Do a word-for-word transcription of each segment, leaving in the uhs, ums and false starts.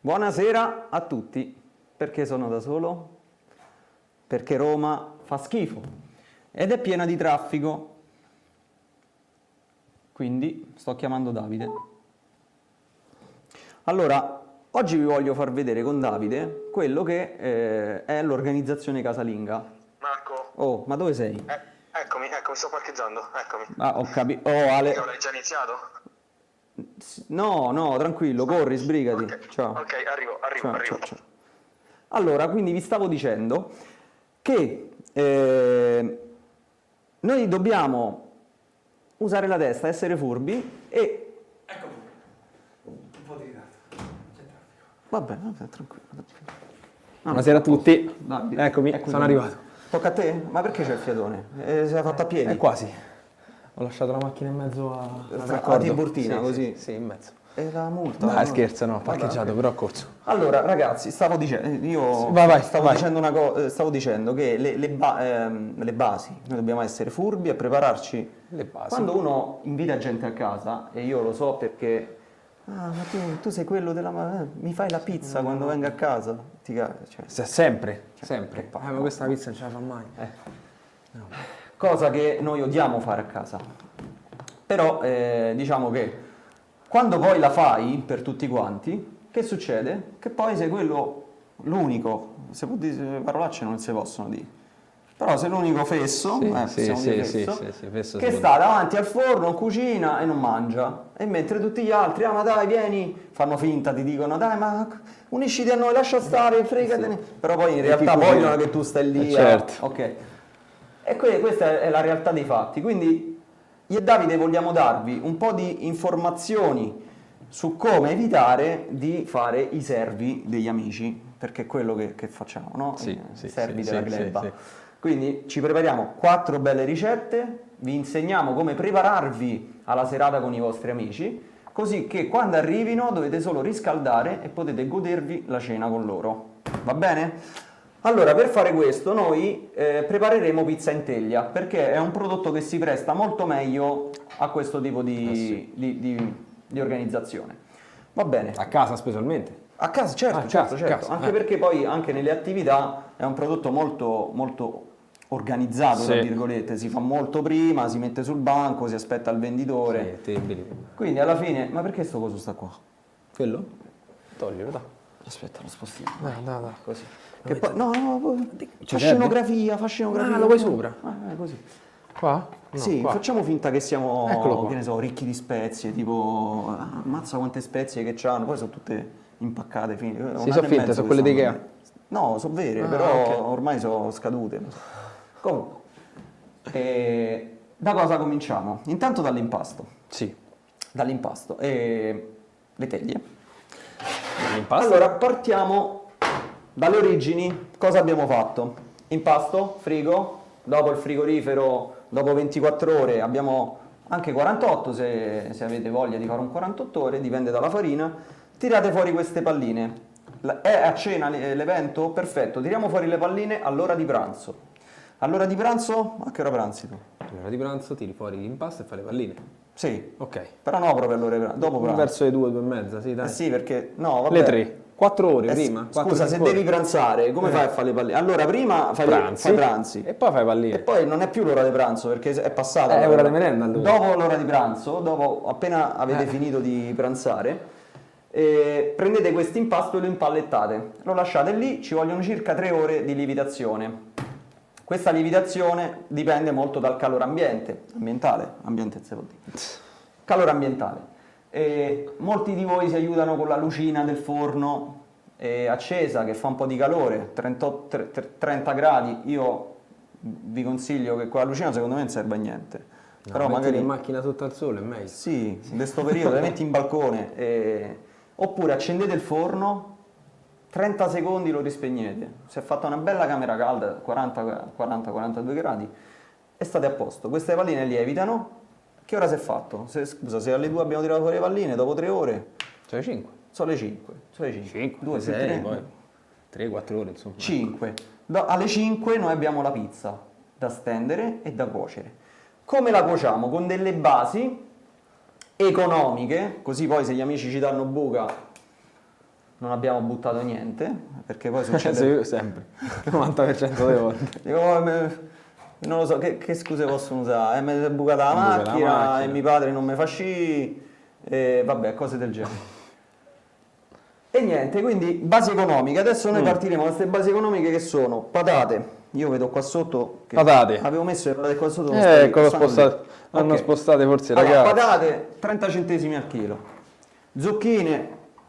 Buonasera a tutti. Perché sono da solo? Perché Roma fa schifo ed è piena di traffico. Quindi sto chiamando Davide. Allora, oggi vi voglio far vedere con Davide quello che eh, è l'organizzazione casalinga. Marco? Oh, ma dove sei? Eh, eccomi, eccomi, sto parcheggiando, eccomi. Ah, ho capito. Oh, Ale. L'hai già iniziato? No, no, tranquillo, corri, sbrigati. Okay. Ciao. Ok, arrivo, arrivo, Ciao, arrivo. ciao, ciao. Allora, quindi vi stavo dicendo che eh, noi dobbiamo usare la testa, essere furbi e... Eccomi, un po' di ritardo, c'è traffico. Vabbè, vabbè, tranquillo. Buonasera a tutti, Davide, eccomi, eccomi. sono arrivato. Tocca a te? Ma perché c'è il fiatone? Eh, sei fatto a piedi? È quasi. Ho lasciato la macchina in mezzo a... a Tiburtina, sì, così? Sì, sì, in mezzo. E la multa? Dai, no? scherzo, no, ho parcheggiato, Vabbè. però ho corso. Allora, ragazzi, stavo dicendo, io Vai, vai, stavo, vai. Dicendo una co- stavo dicendo che le, le ba- ehm, le basi, noi dobbiamo essere furbi e prepararci. Le basi. Quando uno invita gente a casa, e io lo so perché, ah, ma tu, tu sei quello della... ma- eh, mi fai la pizza Mm. quando vengo a casa? Ti ca- cioè, Se- Sempre, Cioè, sempre. che palle. Eh, ma questa pizza non ce la fa mai. cosa che noi odiamo fare a casa. Però eh, diciamo che quando poi la fai per tutti quanti, che succede? Che poi sei quello, l'unico, se può dire, parolacce non si possono dire, però sei l'unico fesso, Sì, eh, sì, possiamo sì, dire sì, fesso, sì, sì, fesso che si sta davanti al forno, cucina e non mangia. E mentre tutti gli altri, ah ma dai vieni, fanno finta, ti dicono dai ma unisciti a noi, lascia stare, fregatene. Però poi in E realtà chi cucina? vogliono che tu stai lì. Eh, certo. a... Ok. E que- questa è la realtà dei fatti. Quindi io e Davide vogliamo darvi un po' di informazioni su come evitare di fare i servi degli amici, perché è quello che, che facciamo, no? Sì, I sì, servi sì, della sì, gleba. sì, sì. Quindi ci prepariamo quattro belle ricette, vi insegniamo come prepararvi alla serata con i vostri amici, così che quando arrivino dovete solo riscaldare e potete godervi la cena con loro. Va bene? Allora, per fare questo noi eh, prepareremo pizza in teglia, perché è un prodotto che si presta molto meglio a questo tipo di, Eh sì. di, di, di organizzazione. Va bene. A casa specialmente. A casa, certo, Ah, a certo, casa, a certo. casa, Anche eh. perché poi anche nelle attività è un prodotto molto, molto organizzato, tra Sì. virgolette, si fa molto prima, si mette sul banco, si aspetta il venditore. Sì, terribile. Quindi alla fine, ma perché sto coso sta qua? Quello? Toglilo, dai. Aspetta, lo spostiamo. Dai, dai, dai. Così. Che poi, no, no, poi- fa serve? scenografia, fa scenografia. Ah, lo vuoi sopra? Ah, eh, così. Qua? No, Sì, qua. facciamo finta che siamo, Eccolo qua. che ne so, ricchi di spezie, tipo, ah, ammazza quante spezie che c'hanno, poi sono tutte impaccate. Fine. un Sì, anno sono e finte, mezzo sono che quelle di stanno Ikea. lì. No, sono vere, Ah, però ok. ormai sono scadute. Comunque, eh, da cosa cominciamo? Intanto dall'impasto. Sì. Dall'impasto. E le teglie. L'impasto? Allora, partiamo dalle origini. Cosa abbiamo fatto? Impasto, frigo, dopo il frigorifero, dopo ventiquattro ore, abbiamo anche quarantotto se, se avete voglia di fare un quarantotto ore, dipende dalla farina. Tirate fuori queste palline. La- È a cena l'e- l'evento? Perfetto, tiriamo fuori le palline all'ora di pranzo. All'ora di pranzo? A che ora pranzi tu? Allora di pranzo tiri fuori l'impasto e fai le palline. Sì, Ok. però no proprio all'ora di pranzo, dopo pranzo. Verso le due, due e mezza, sì, dai. Eh sì, perché no, vabbè. Le tre. Quattro ore Eh, prima. Scusa, quattro, se cinque ore. devi pranzare, come Eh. fai a fare le palline? Allora, prima fai, Pranzi. fai pranzi. E poi fai palline. E poi non è più l'ora di pranzo perché è passata. Eh, è l'ora ora di merenda, allora. Dopo l'ora di pranzo, dopo appena avete Eh. finito di pranzare, eh, prendete questo impasto e lo impallettate. Lo lasciate lì, ci vogliono circa tre ore di lievitazione. Questa lievitazione dipende molto dal calore ambiente, ambientale, ambiente se vuol dire. Calore ambientale. E molti di voi si aiutano con la lucina del forno eh, accesa che fa un po' di calore, trentotto, tre- tre- trenta gradi. Io vi consiglio che quella lucina secondo me non serve a niente. No, Però mettili magari in macchina sotto al sole è meglio. sì, in questo periodo le metti in balcone e- oppure accendete il forno, trenta secondi lo rispegnete. Si è fatta una bella camera calda, quaranta quarantadue gradi e state a posto. Queste palline lievitano. Che ora si è fatto? Se, scusa, se alle due abbiamo tirato fuori le palline, dopo tre ore Cioè cinque. sono le cinque. Sono le cinque. cinque, due, sei, tre, poi tre quattro ore insomma. cinque. Da- alle cinque noi abbiamo la pizza da stendere e da cuocere. Come la cuociamo? Con delle basi economiche, così poi se gli amici ci danno buca non abbiamo buttato niente, perché poi succede... Sì, io sempre, il novanta per cento delle volte. Dico, oh, me- non lo so, che, che scuse possono usare? Eh, mi è bucata la Mi è bucata la macchina, macchina. e mio padre non mi fa sci, e vabbè, cose del genere. E niente, quindi basi economiche. Adesso noi Mm. partiremo da queste basi economiche che sono patate. Io vedo qua sotto che Patate. avevo messo le patate qua sotto. Eh, ecco, l'ho stanno lì. spostato. Hanno Ok. spostate forse Allora, ragazzi. patate trenta centesimi al chilo. Zucchine.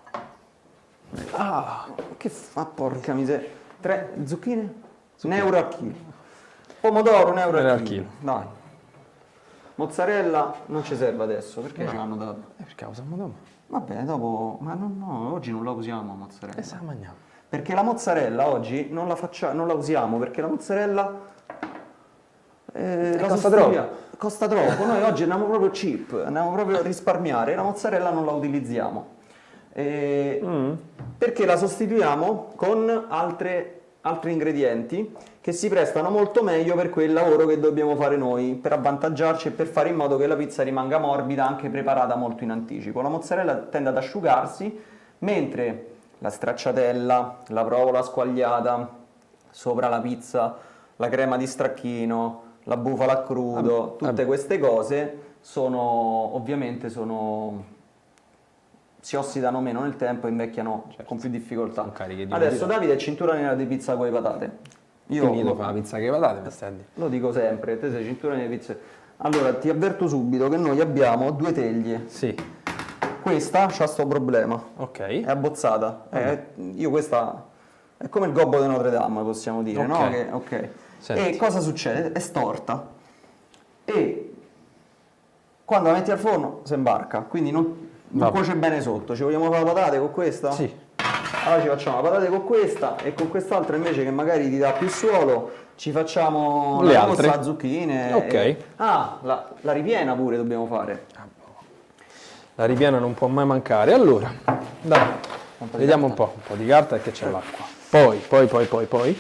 Ah, che fa porca miseria. Tre zucchine? Un euro al chilo. Pomodoro un euro Un euro al al chilo. chilo. Dai. Mozzarella non ci serve adesso perché ce l'hanno dato. Eh, perché la usiamo dopo? Va bene, dopo. Ma no, no, oggi non la usiamo la mozzarella. E se la mangiamo? Perché la mozzarella oggi non la, faccia- non la usiamo perché la mozzarella eh, la costa sostituiamo- costa troppo. Noi oggi andiamo proprio cheap, andiamo proprio a risparmiare. La mozzarella non la utilizziamo. Eh, Mm. Perché la sostituiamo con altre- altri ingredienti che si prestano molto meglio per quel lavoro che dobbiamo fare noi, per avvantaggiarci e per fare in modo che la pizza rimanga morbida, anche preparata molto in anticipo. La mozzarella tende ad asciugarsi, mentre la stracciatella, la provola squagliata, sopra la pizza, la crema di stracchino, la bufala a crudo, Ah, tutte ah. queste cose sono ovviamente sono si ossidano meno nel tempo e invecchiano con più difficoltà. Sono cariche di Adesso umidità. Davide è cintura nera di pizza con le patate. Io Quindi io lo, devo fare la pizza che patate, mi stai a dire. lo dico sempre, te sei cintura nera di pizza. Allora ti avverto subito che noi abbiamo due teglie. Sì, Questa c'ha sto problema. ok. È abbozzata. È- io questa è come il gobbo di Notre Dame, possiamo dire, no? Ok. Che- ok. Senti. E cosa succede? È storta. E quando la metti al forno si imbarca, quindi non, non Vabbè. cuoce bene sotto. Ci vogliamo fare le patate con questa? Sì. Allora ci facciamo le patate con questa e con quest'altra invece che magari ti dà più suolo, ci facciamo Le la altre. mossa, zucchine. Ok. e- Ah, la, la ripiena pure dobbiamo fare. La ripiena non può mai mancare. Allora, dai, Un po' di vediamo un carta. po', un po' di carta perché c'è l'acqua. Poi, poi, poi, poi, poi,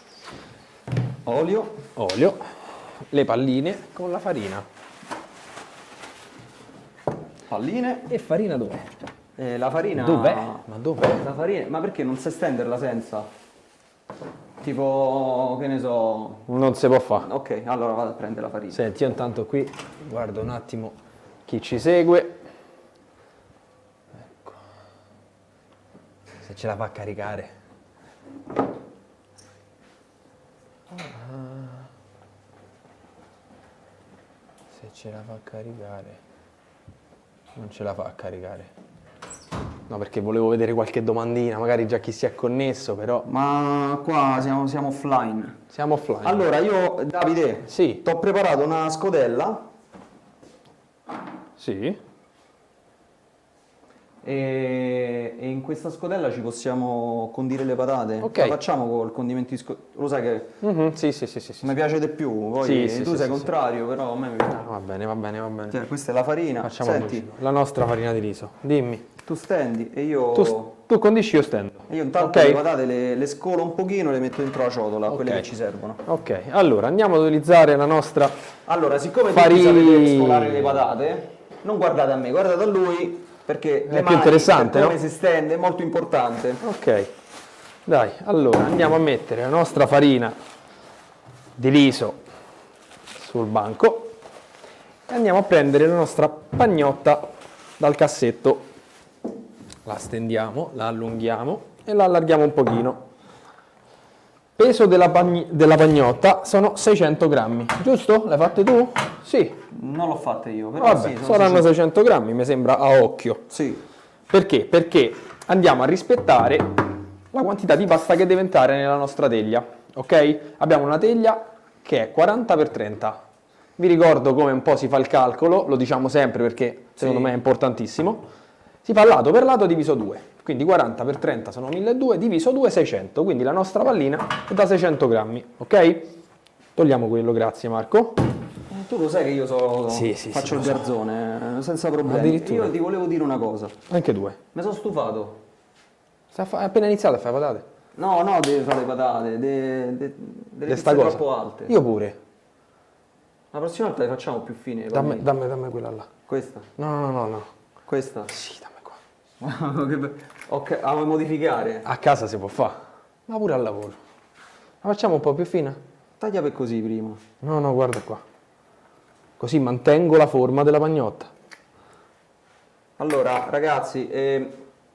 Olio. olio, le palline con la farina. Palline. E farina dov'è? Eh, la farina. Dov'è? Ma dov'è? La farina. Ma perché non sai stenderla senza? Tipo, che ne so. Non si può fare. Ok, allora vado a prendere la farina. Senti, io intanto qui guardo un attimo chi ci segue. Ecco. Se ce la fa caricare. Ah. Se ce la fa caricare. Non ce la fa a caricare. No, perché volevo vedere qualche domandina, magari già chi si è connesso, però Ma qua siamo, siamo offline. siamo offline. Allora, io, Davide, Sì. ti ho preparato una scodella Sì. e, e in questa scodella ci possiamo condire le patate. Ok. La facciamo col condimento di scodella. Lo sai che Mhm, Sì, sì, sì, sì, sì. mi piace di più, poi Sì, sì, tu sì, sei sì, contrario, però a me mi piace. Va bene, va bene, va bene. Cioè, questa è la farina. Facciamo Senti, così. La nostra farina di riso. Dimmi. tu stendi e io... Tu, tu condisci, io stendo. e io intanto Ok? le patate le, le scolo un pochino e le metto dentro la ciotola, quelle Ok. che ci servono. Ok, allora andiamo ad utilizzare la nostra... Allora, siccome Farina. tutti sapete scolare le patate, non guardate a me, guardate a lui, perché le più mani, interessante, per come no? si stende, è molto importante. Ok, dai, allora andiamo a mettere la nostra farina di riso sul banco e andiamo a prendere la nostra pagnotta dal cassetto. La stendiamo, la allunghiamo e la allarghiamo un pochino. Peso della, pagn- della pagnotta sono seicento grammi, giusto? L'hai fatte tu? Sì. Non l'ho fatta io, però Vabbè, sì, sono saranno sicuro. seicento grammi, mi sembra a occhio. Sì. Perché? Perché andiamo a rispettare la quantità di pasta che deve entrare nella nostra teglia, ok? Abbiamo una teglia che è quaranta per trenta. Vi ricordo come un po' si fa il calcolo, lo diciamo sempre perché secondo Sì. me è importantissimo. Si fa lato per lato diviso due, quindi quaranta per trenta sono milleduecento, diviso due seicento, quindi la nostra pallina è da seicento grammi, ok? Togliamo quello, grazie Marco. Eh, Tu lo sai che io so, Sì, sì, faccio sì, il lo so. garzone, eh, senza problemi. Addirittura. Io ti volevo dire una cosa, Anche due. mi sono stufato. Sta fa- È appena iniziato a fare patate. No, no, devi fare le patate, de, de, delle Le sta pizze cosa. troppo alte. Io pure. La prossima volta le facciamo più fine. le Dammi, palline. dammi, dammi quella là. Questa, No, no, no, no. questa. Sì, dammi qua. Ok, ah, vuoi modificare? A casa si può fare, ma pure al lavoro. La facciamo un po' più fina? Taglia per così prima. No, no, guarda qua. Così mantengo la forma della pagnotta. Allora, ragazzi, eh,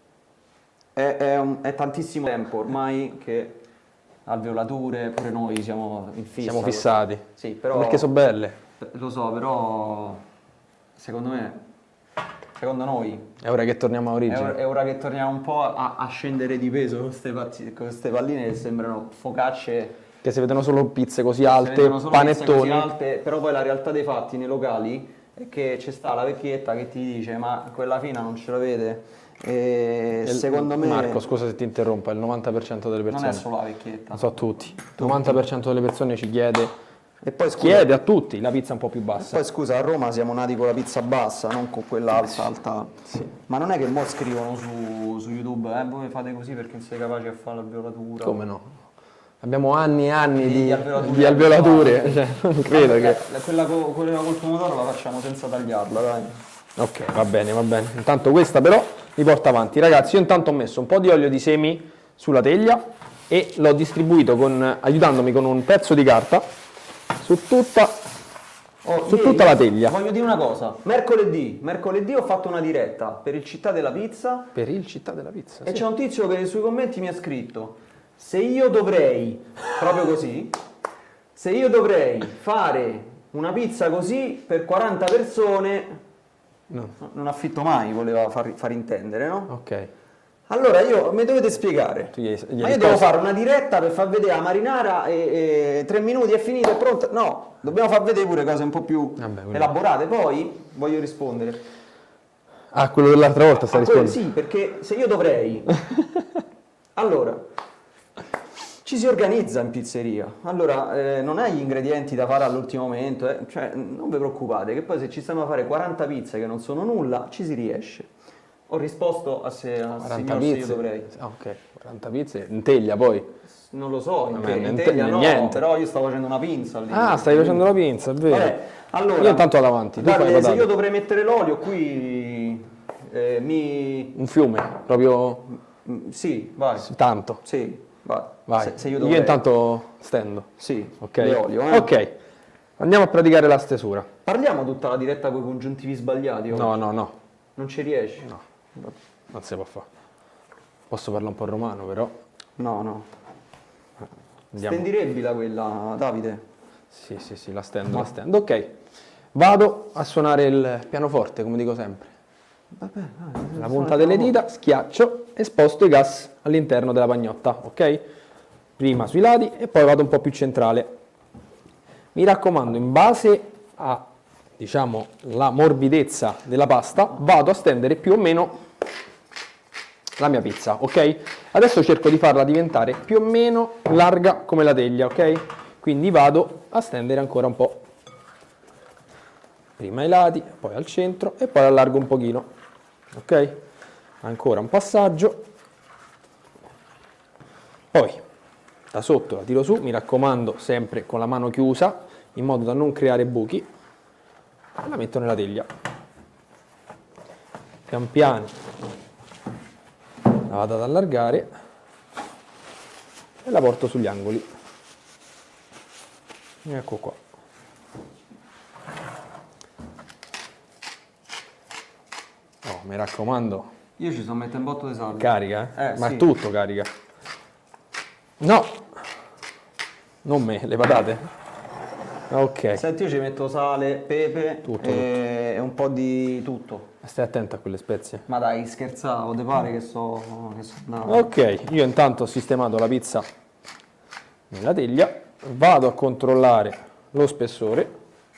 è, è un- è tantissimo tempo ormai che alveolature, pure noi siamo in fissa. Siamo fissati. Sì, però... Perché sono belle. Lo so, però secondo me, secondo noi, È ora che torniamo a è origine. ora, è ora che torniamo un po' a, a scendere di peso con queste, pazzi- con queste palline che sembrano focacce, Che si vedono solo pizze così si alte, vedono solo pizze così panettoni. alte, però poi la realtà dei fatti nei locali è che c'è sta la vecchietta che ti dice ma quella fina non ce la vede. E E secondo me Marco, scusa se ti interrompo, il novanta per cento delle non persone. è solo la vecchietta. Lo so tutti. Il novanta per cento delle persone ci chiede, E poi scusa, chiede a tutti la pizza un po' più bassa. poi scusa, a Roma siamo nati con la pizza bassa, non con quella alta, alta. Ma non è che mo scrivono su, su YouTube, eh, voi fate così perché non siete capaci a fare l'alveolatura. Come no? Abbiamo anni e anni Di- di, di alveolature. di alveolature, cioè, non credo che... Eh, Quella, co- quella col pomodoro la facciamo senza tagliarla, dai. Ok, va bene, va bene. Intanto questa però mi porta avanti. Ragazzi, io intanto ho messo un po' di olio di semi sulla teglia e l'ho distribuito con, aiutandomi con un pezzo di carta su tutta, Oh, su ieri tutta la teglia. Voglio dire una cosa, mercoledì, mercoledì ho fatto una diretta per il Città della Pizza Per il Città della Pizza. e sì. c'è un tizio che sui commenti mi ha scritto se io dovrei, proprio così, se io dovrei fare una pizza così per quaranta persone, No. non affitto mai, voleva far, far intendere, no? Ok. Allora io, mi dovete spiegare, Tu gli hai- gli hai ma io devo risposto? fare una diretta per far vedere la marinara e, e tre minuti è finito, è pronta? No, dobbiamo far vedere pure cose un po' più Vabbè, quindi- elaborate, poi voglio rispondere. Ah, quello dell'altra volta sta A quello rispondendo. sì, perché se io dovrei... allora, ci si organizza in pizzeria. Allora, eh, non hai gli ingredienti da fare all'ultimo momento, eh, cioè non vi preoccupate, che poi se ci stanno a fare quaranta pizze che non sono nulla, ci si riesce. Ho risposto a se, al quaranta signor se io pizze. dovrei. Ah, ok, quaranta pizze in teglia poi. Non lo so, in, Vabbè, te- in niente- teglia no, niente. però io stavo facendo una pinza lì. Ah, stai facendo la pinza, è vero. Vabbè, allora, Io intanto vado avanti, tu guarda, fai se patate. io dovrei mettere l'olio qui, eh, mi... Un fiume, proprio mm, sì, vai, tanto. sì, vai. Vai. Se, se io io, dovrei... intanto stendo. Sì, Ok. di olio, eh. Ok. Andiamo a praticare la stesura. Parliamo tutta la diretta con i congiuntivi sbagliati oggi? No, no, no. Non ci riesci? No. Non si può fare. Posso parlare un po' romano, però. No, no. Andiamo. Stendirebbila quella, Davide. Sì, sì, sì, la stendo, la stendo. Ok. Vado a suonare il pianoforte, come dico sempre. Vabbè, dai, La punta delle dita, schiaccio e sposto i gas all'interno della pagnotta, ok? Prima sui lati e poi vado un po' più centrale. Mi raccomando, in base a, diciamo, la morbidezza della pasta, vado a stendere più o meno la mia pizza, ok? Adesso cerco di farla diventare più o meno larga come la teglia, ok? Quindi vado a stendere ancora un po'. Prima ai lati, poi al centro e poi allargo un pochino, ok? Ancora un passaggio. Poi da sotto la tiro su, mi raccomando sempre con la mano chiusa in modo da non creare buchi e la metto nella teglia. Pian piano la vado ad allargare e la porto sugli angoli. Ecco qua. Oh, mi raccomando, Io ci sto mettendo un botto di sale. carica, eh? Eh, Ma sì. è tutto carica. No, non me, le patate. Ok, Senti, io ci metto sale, pepe Tutto, e, e un po' di tutto. stai attento a quelle spezie. Ma dai, scherzavo, te pare che so... Che so no. Ok, io intanto ho sistemato la pizza nella teglia, vado a controllare lo spessore.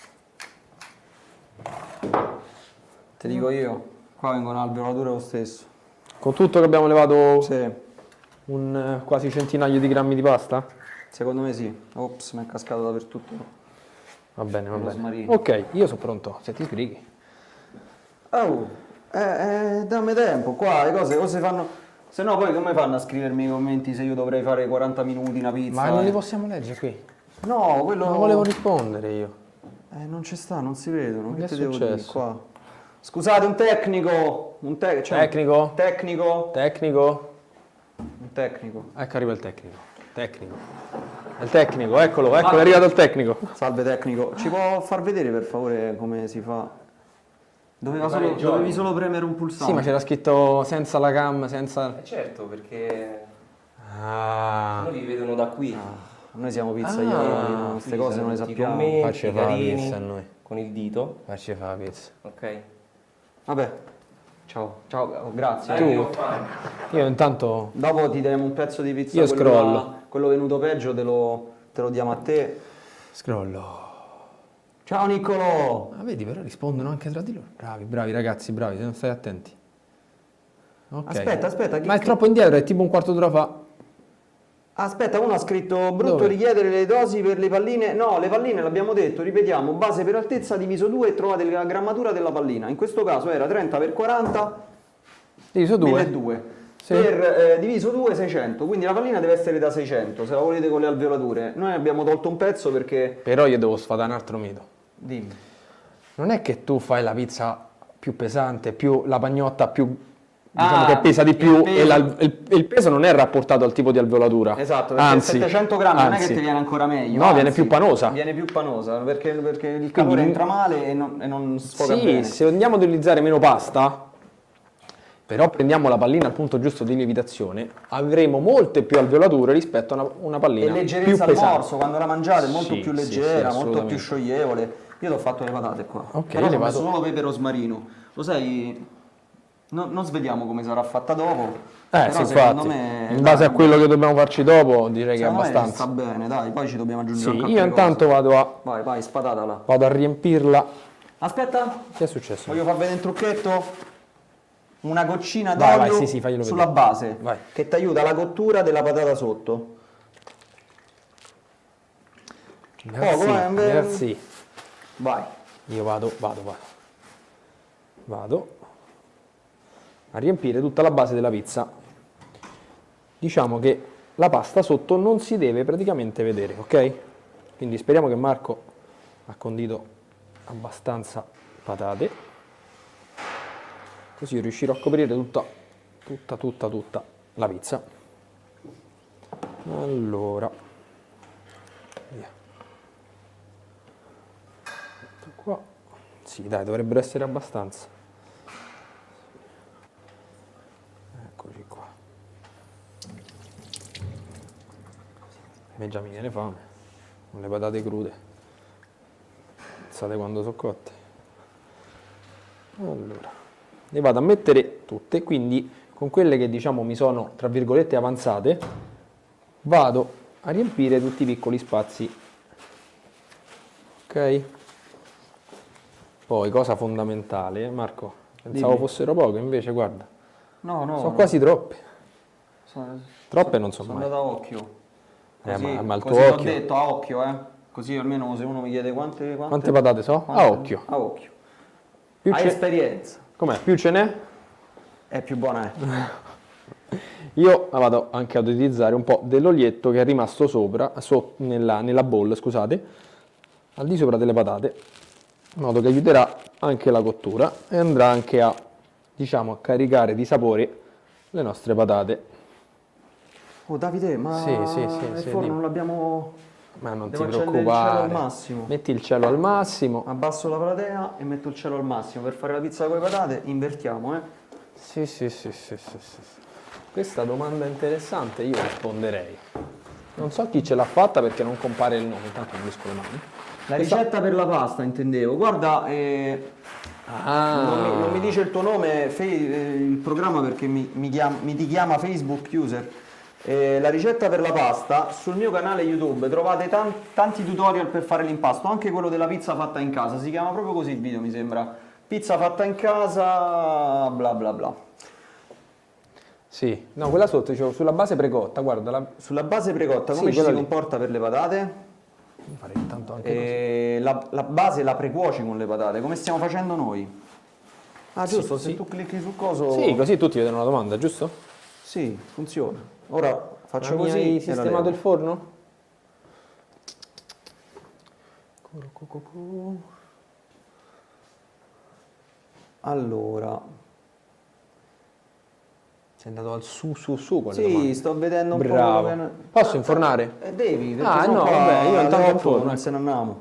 Ti dico io, qua vengono alveolature lo stesso. Con tutto che abbiamo levato Sì, un eh, quasi centinaio di grammi di pasta? secondo me sì. Ops, mi è cascato dappertutto. Va bene, va bene. Rosmarino. Ok, io sono pronto, se ti sbrighi. Oh, eh, eh, dammi tempo, qua le cose, cose fanno... Se no poi come fanno a scrivermi i commenti se io dovrei fare quaranta minuti una pizza? Ma non eh? li possiamo leggere qui. No, quello... Non volevo rispondere io. Eh, non ci sta, non si vedono. Che Che è ti devo dire successo? qua? Scusate, un tecnico. Un te- cioè, Tecnico? Tecnico. Tecnico? Un tecnico. Ecco arriva il tecnico. Tecnico. Il tecnico, eccolo, eccolo, è arrivato il tecnico. Salve tecnico. Ci può far vedere per favore come si fa? Doveva solo, dovevi solo premere un pulsante. Sì, ma c'era scritto senza la cam, senza... Eh certo, perché Ah, loro li vedono da qui. Noi siamo pizzaioli, no? Queste cose non le Tutti sappiamo. commenti, Facci fare la carini, pizza a noi. con il dito, Facci fare la pizza. ok? Vabbè. Ciao, ciao, grazie. Tu, io intanto... Dopo ti daremo un pezzo di pizza. Io quello scrollo. là- quello venuto peggio te lo, te lo diamo a te. Scrollo. Ciao Niccolò! Ah, vedi, però rispondono anche tra di loro. Bravi, bravi ragazzi, bravi, se non stai attenti. Ok. Aspetta, aspetta. chi- Ma è troppo indietro, è tipo un quarto d'ora fa. Aspetta, uno ha scritto brutto Dove? richiedere le dosi per le palline. No, le palline l'abbiamo detto, ripetiamo, base per altezza diviso due e trovate la grammatura della pallina. In questo caso era trenta per quaranta, Diviso due. milleduecento. Sì. Per eh, diviso due, seicento. Quindi la pallina deve essere da seicento, se la volete con le alveolature. Noi abbiamo tolto un pezzo perché... Però io devo sfatare un altro mito. Dimmi. Non è che tu fai la pizza più pesante, più la pagnotta più... Diciamo Ah, che pesa di il più peso. e la- il, il peso non è rapportato al tipo di alveolatura. Esatto, perché anzi, settecento grammi non è anzi. che ti viene ancora meglio. No, anzi, viene più panosa. Viene più panosa, perché, perché il Quindi- calore entra male e non, e non sfoga Sì, bene. se andiamo ad utilizzare meno pasta, però prendiamo la pallina al punto giusto di lievitazione, avremo molte più alveolature rispetto a una, una E pallina più leggerezza al pesante. morso, quando la mangiate è molto Sì, più sì, sì, leggera, molto assolutamente. più scioglievole. Io ti ho fatto le patate qua. Ok, Però le ci ho messo vado- solo pepe e rosmarino. Lo sai, no- non sveliamo come sarà fatta dopo. Eh però sì, secondo infatti, me, in dai, base a quello che dobbiamo farci dopo, direi che è secondo me abbastanza. sta bene, dai, poi ci dobbiamo aggiungere Sì, anche io altre intanto cose. vado a, Vai, vai, spatatela. vado a riempirla. Aspetta, Che è successo? voglio far vedere un trucchetto. Una goccina Vai, d'olio vai, sì, sì, faglielo sulla vedere. base, Vai. che ti aiuta alla cottura della patata sotto. Merci, Poco, eh, beh. merci. Vai. Io vado, vado, vado. Vado a riempire tutta la base della pizza. Diciamo che la pasta sotto non si deve praticamente vedere, ok? Quindi speriamo che Marco ha condito abbastanza patate. Così riuscirò a coprire tutta, tutta, tutta, tutta la pizza. Allora, via. Metto qua. Sì, dai, dovrebbero essere abbastanza. Eccoci qua. A me già mi viene fame, con le patate crude. Pensate quando sono cotte. Allora, le vado a mettere tutte, quindi con quelle che diciamo mi sono, tra virgolette, avanzate, vado a riempire tutti i piccoli spazi. Ok? Poi, cosa fondamentale, Marco, pensavo Dimmi. fossero poche, invece guarda, No, no. sono no. quasi troppe. Sono, Troppe non sono sono mai. andato a occhio. Eh, Così, ma- ma il così tuo t'ho occhio- detto a occhio, eh. Così almeno se uno mi chiede quante... Quante, Quante patate so? quante- A occhio. A occhio. Più Hai ce- esperienza. Com'è? Più ce n'è? È più buona, eh. Io la vado anche ad utilizzare un po' dell'olietto che è rimasto sopra, so- nella, nella bowl, scusate, al di sopra delle patate, in modo che aiuterà anche la cottura e andrà anche a, diciamo, a caricare di sapore le nostre patate. Oh Davide, ma Sì, sì, sì, il sì, forno dimmi. non l'abbiamo... Ma non Devo ti accendere il cielo al preoccupare. massimo. Metti il cielo al massimo. Abbasso la platea e metto il cielo al massimo. Per fare la pizza con le patate invertiamo, eh. Sì, sì, sì, sì, sì, sì. Questa domanda interessante io risponderei. Non so chi ce l'ha fatta perché non compare il nome, intanto pulisco le mani. La Questa- ricetta per la pasta intendevo. Guarda, eh, Ah, non, mi, non mi dice il tuo nome, fe- eh, il programma perché mi, mi chiam- mi ti chiama Facebook User. Eh, la ricetta per la pasta sul mio canale YouTube trovate tan- tanti tutorial per fare l'impasto, anche quello della pizza fatta in casa. Si chiama proprio così il video, mi sembra. Pizza fatta in casa, bla bla bla. sì, no, quella sotto, dicevo, sulla base precotta, guarda, la... Sulla base precotta, Sì, come ci quella si lì. comporta per le patate? farei intanto anche E la, la base la precuoci con le patate, come stiamo facendo noi. Ah, giusto, se sì. tu clicchi sul coso... così. Sì, così tutti vedono la domanda, giusto? Sì, funziona. Ora faccio Ma mi così hai e la sistemato levo. il forno? Cu- cu- cu- cu. Allora, Sei andato al su su su con le sì, domande. sto vedendo un Bravo. po' come... Posso infornare? Eh, devi, perché Ah, sennò no, qua vabbè, io alle intanto otto informo, non ecco. se ne andiamo.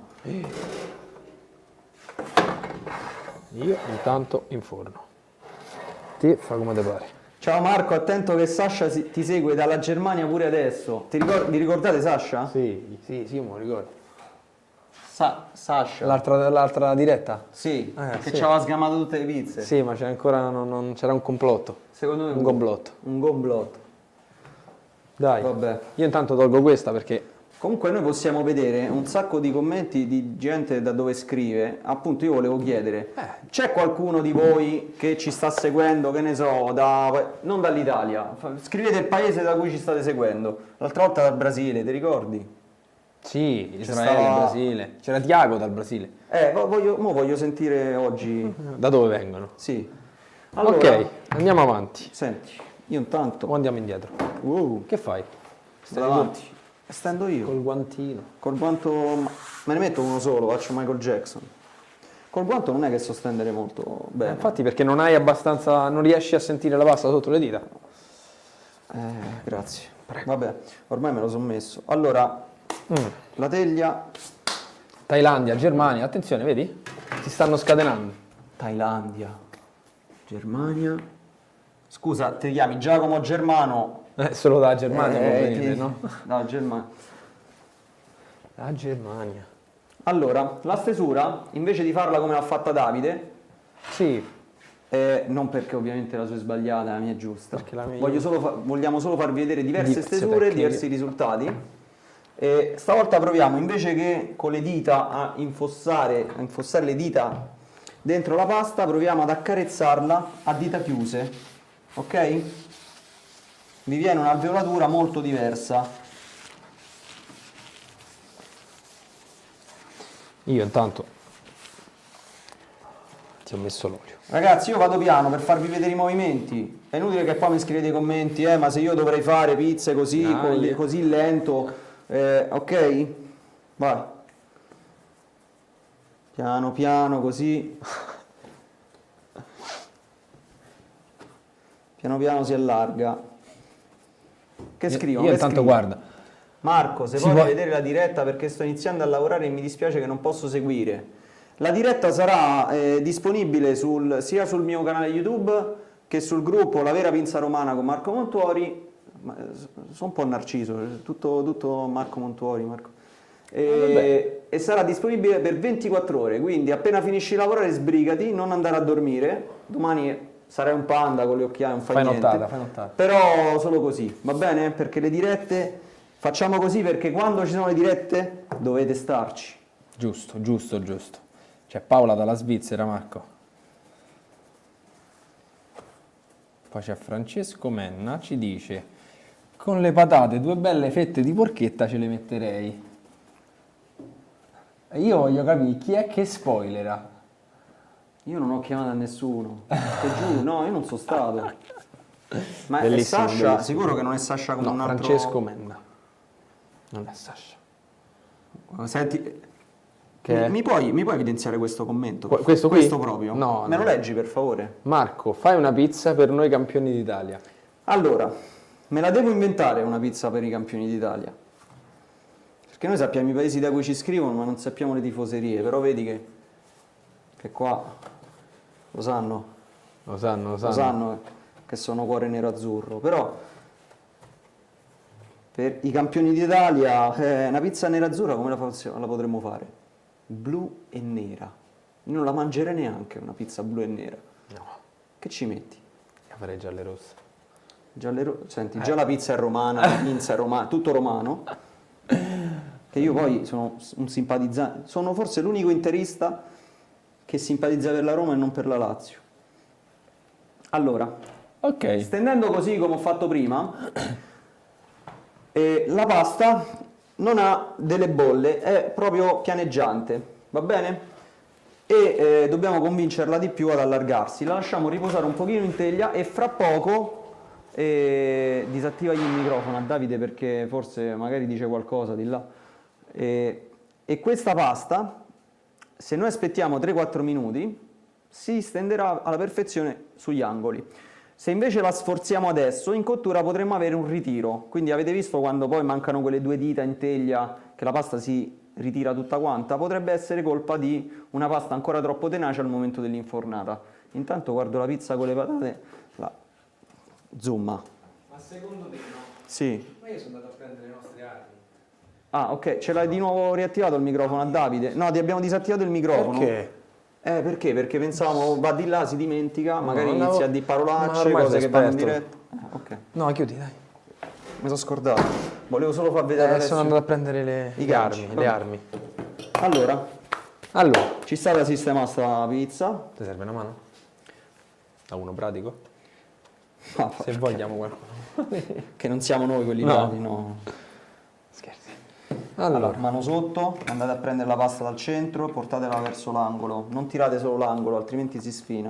Io intanto inforno. Ti fa come te pare. Ciao Marco, attento che Sasha si- ti segue dalla Germania pure adesso. Ti ricor- vi ricordate Sasha? Sì, sì, sì, me lo ricordo. Sa- Sasha. L'altra, l'altra diretta? Sì, Eh, che sì. ci aveva sgamato tutte le pizze. Sì, ma c'era ancora non, non- c'era un complotto. Secondo me Un complotto. Un complotto. Dai. Vabbè. Io intanto tolgo questa perché Comunque noi possiamo vedere un sacco di commenti di gente da dove scrive. Appunto io volevo chiedere, c'è qualcuno di voi che ci sta seguendo, che ne so, da, non dall'Italia? Fa- Scrivete il paese da cui ci state seguendo. L'altra volta dal Brasile, ti ricordi? sì, Israele, stava- Brasile. C'era Tiago dal Brasile. Eh, vo- voglio, mo voglio sentire oggi. Da dove vengono? Sì. Allora, Ok, andiamo avanti. senti, io intanto... O andiamo indietro. Wow, Che fai? stai avanti. Stendo io. Col guantino. Col guanto... Me ne metto uno solo, faccio Michael Jackson. Col guanto non è che so stendere molto Eh, bene. infatti perché non hai abbastanza, non riesci a sentire la pasta sotto le dita. Eh, grazie. Vabbè, ormai me lo sono messo. Allora, Mm. la teglia... Thailandia, Germania, attenzione, vedi? Si stanno scatenando. Thailandia. Germania... Scusa, ti chiami Giacomo Germano? Eh, solo da Germania può Eh, venire, ti- no? No, Germania. La Germania. Allora, la stesura, invece di farla come l'ha fatta Davide, Sì, eh, non perché ovviamente la sua è sbagliata, la mia è giusta. Perché la mia- Voglio solo fa- vogliamo solo farvi vedere diverse Diverse stesure, tecniche. diversi risultati. E stavolta proviamo, invece che con le dita a infossare, a infossare le dita dentro la pasta, proviamo ad accarezzarla a dita chiuse. Ok? Vi viene un'alveolatura molto diversa. io intanto ti ho messo l'olio. Ragazzi, io vado piano per farvi vedere i movimenti. È inutile che poi mi scrivete i commenti, eh, ma se io dovrei fare pizze così, Dai. con le- così lento, eh, ok? Vai. Piano piano, così. Piano piano si allarga. Che scrivono? Io Che intanto scrivono? guarda. Marco, se Si vuoi può- vedere la diretta perché sto iniziando a lavorare e mi dispiace che non posso seguire. La diretta sarà eh, disponibile sul- sia sul mio canale YouTube che sul gruppo La Vera Pinza Romana con Marco Montuori. Ma, eh, sono un po' narciso, tutto, tutto Marco Montuori. Marco. E, e sarà disponibile per ventiquattro ore, quindi appena finisci di lavorare sbrigati, non andare a dormire. Domani sarai un panda con le occhiaie, non fai, Fai niente. nottata, fai nottata. Però solo così, va bene? Perché le dirette facciamo così perché quando ci sono le dirette dovete starci. Giusto, giusto, giusto. C'è Paola dalla Svizzera, Marco. Poi c'è Francesco Menna, ci dice: con le patate due belle fette di porchetta ce le metterei. E io voglio capire chi è che spoilera. Io non ho chiamato a nessuno, ti giuro, no, io non sono stato. Ma è Bellissimo, Sasha? bellissimo. Sicuro che non è Sasha come No, un altro... Francesco Menna. Non è Sasha. Senti, Che mi, è? mi puoi, mi puoi evidenziare questo commento? Que- questo qui? Questo proprio? No, Me lo no. leggi per favore? Marco, fai una pizza per noi campioni d'Italia. Allora, me la devo inventare una pizza per i campioni d'Italia. Perché noi sappiamo i paesi da cui ci scrivono, ma non sappiamo le tifoserie. Però vedi che, che qua lo sanno, Lo sanno, lo lo sanno. sanno che sono cuore nero-azzurro. Però per i campioni d'Italia eh, una pizza nera-azzurra come la, fa- la potremmo fare? Blu e nera. Io non la mangerei neanche una pizza blu e nera. No, Che ci metti? io farei gialle rosse. Già ro- Senti, Eh. già la pizza è romana, la pizza è romana, tutto romano. Che io poi sono un simpatizzante, sono forse l'unico interista che simpatizza per la Roma e non per la Lazio. Allora, Ok. stendendo così come ho fatto prima, eh, la pasta non ha delle bolle, è proprio pianeggiante, va bene? E eh, dobbiamo convincerla di più ad allargarsi. La lasciamo riposare un pochino in teglia e fra poco eh, disattivagli il microfono a Davide perché forse magari dice qualcosa di là. E, e questa pasta, se noi aspettiamo tre quattro minuti, si stenderà alla perfezione sugli angoli. Se invece la sforziamo adesso, in cottura potremmo avere un ritiro. Quindi avete visto quando poi mancano quelle due dita in teglia che la pasta si ritira tutta quanta? Potrebbe essere colpa di una pasta ancora troppo tenace al momento dell'infornata. Intanto guardo la pizza con le patate, la zoom. Ma secondo te no? Sì. Ma io sono andato a prendere le nostre armi. Ah, ok, ce l'hai di nuovo riattivato il microfono a Davide? No, ti abbiamo disattivato il microfono. Perché? Eh, perché? Perché pensavamo, va di là, si dimentica, magari no, inizia no, a dire ma parolacce, ormai cose sei che vanno in esperto. diretta. Eh, ok, No, chiudi, dai. mi sono scordato. Volevo solo far vedere Eh, adesso. sono andato a prendere le, I le ganci. armi, Vabbè. le armi. Allora, Allora, ci sta da sistemare sta pizza. ti serve una mano? Da uno pratico? Ah, Se vogliamo qualcuno. che non siamo noi quelli No. bravi, no. Scherzi. Allora, Allora, mano sotto, andate a prendere la pasta dal centro, portatela verso l'angolo. Non tirate solo l'angolo, altrimenti si sfina.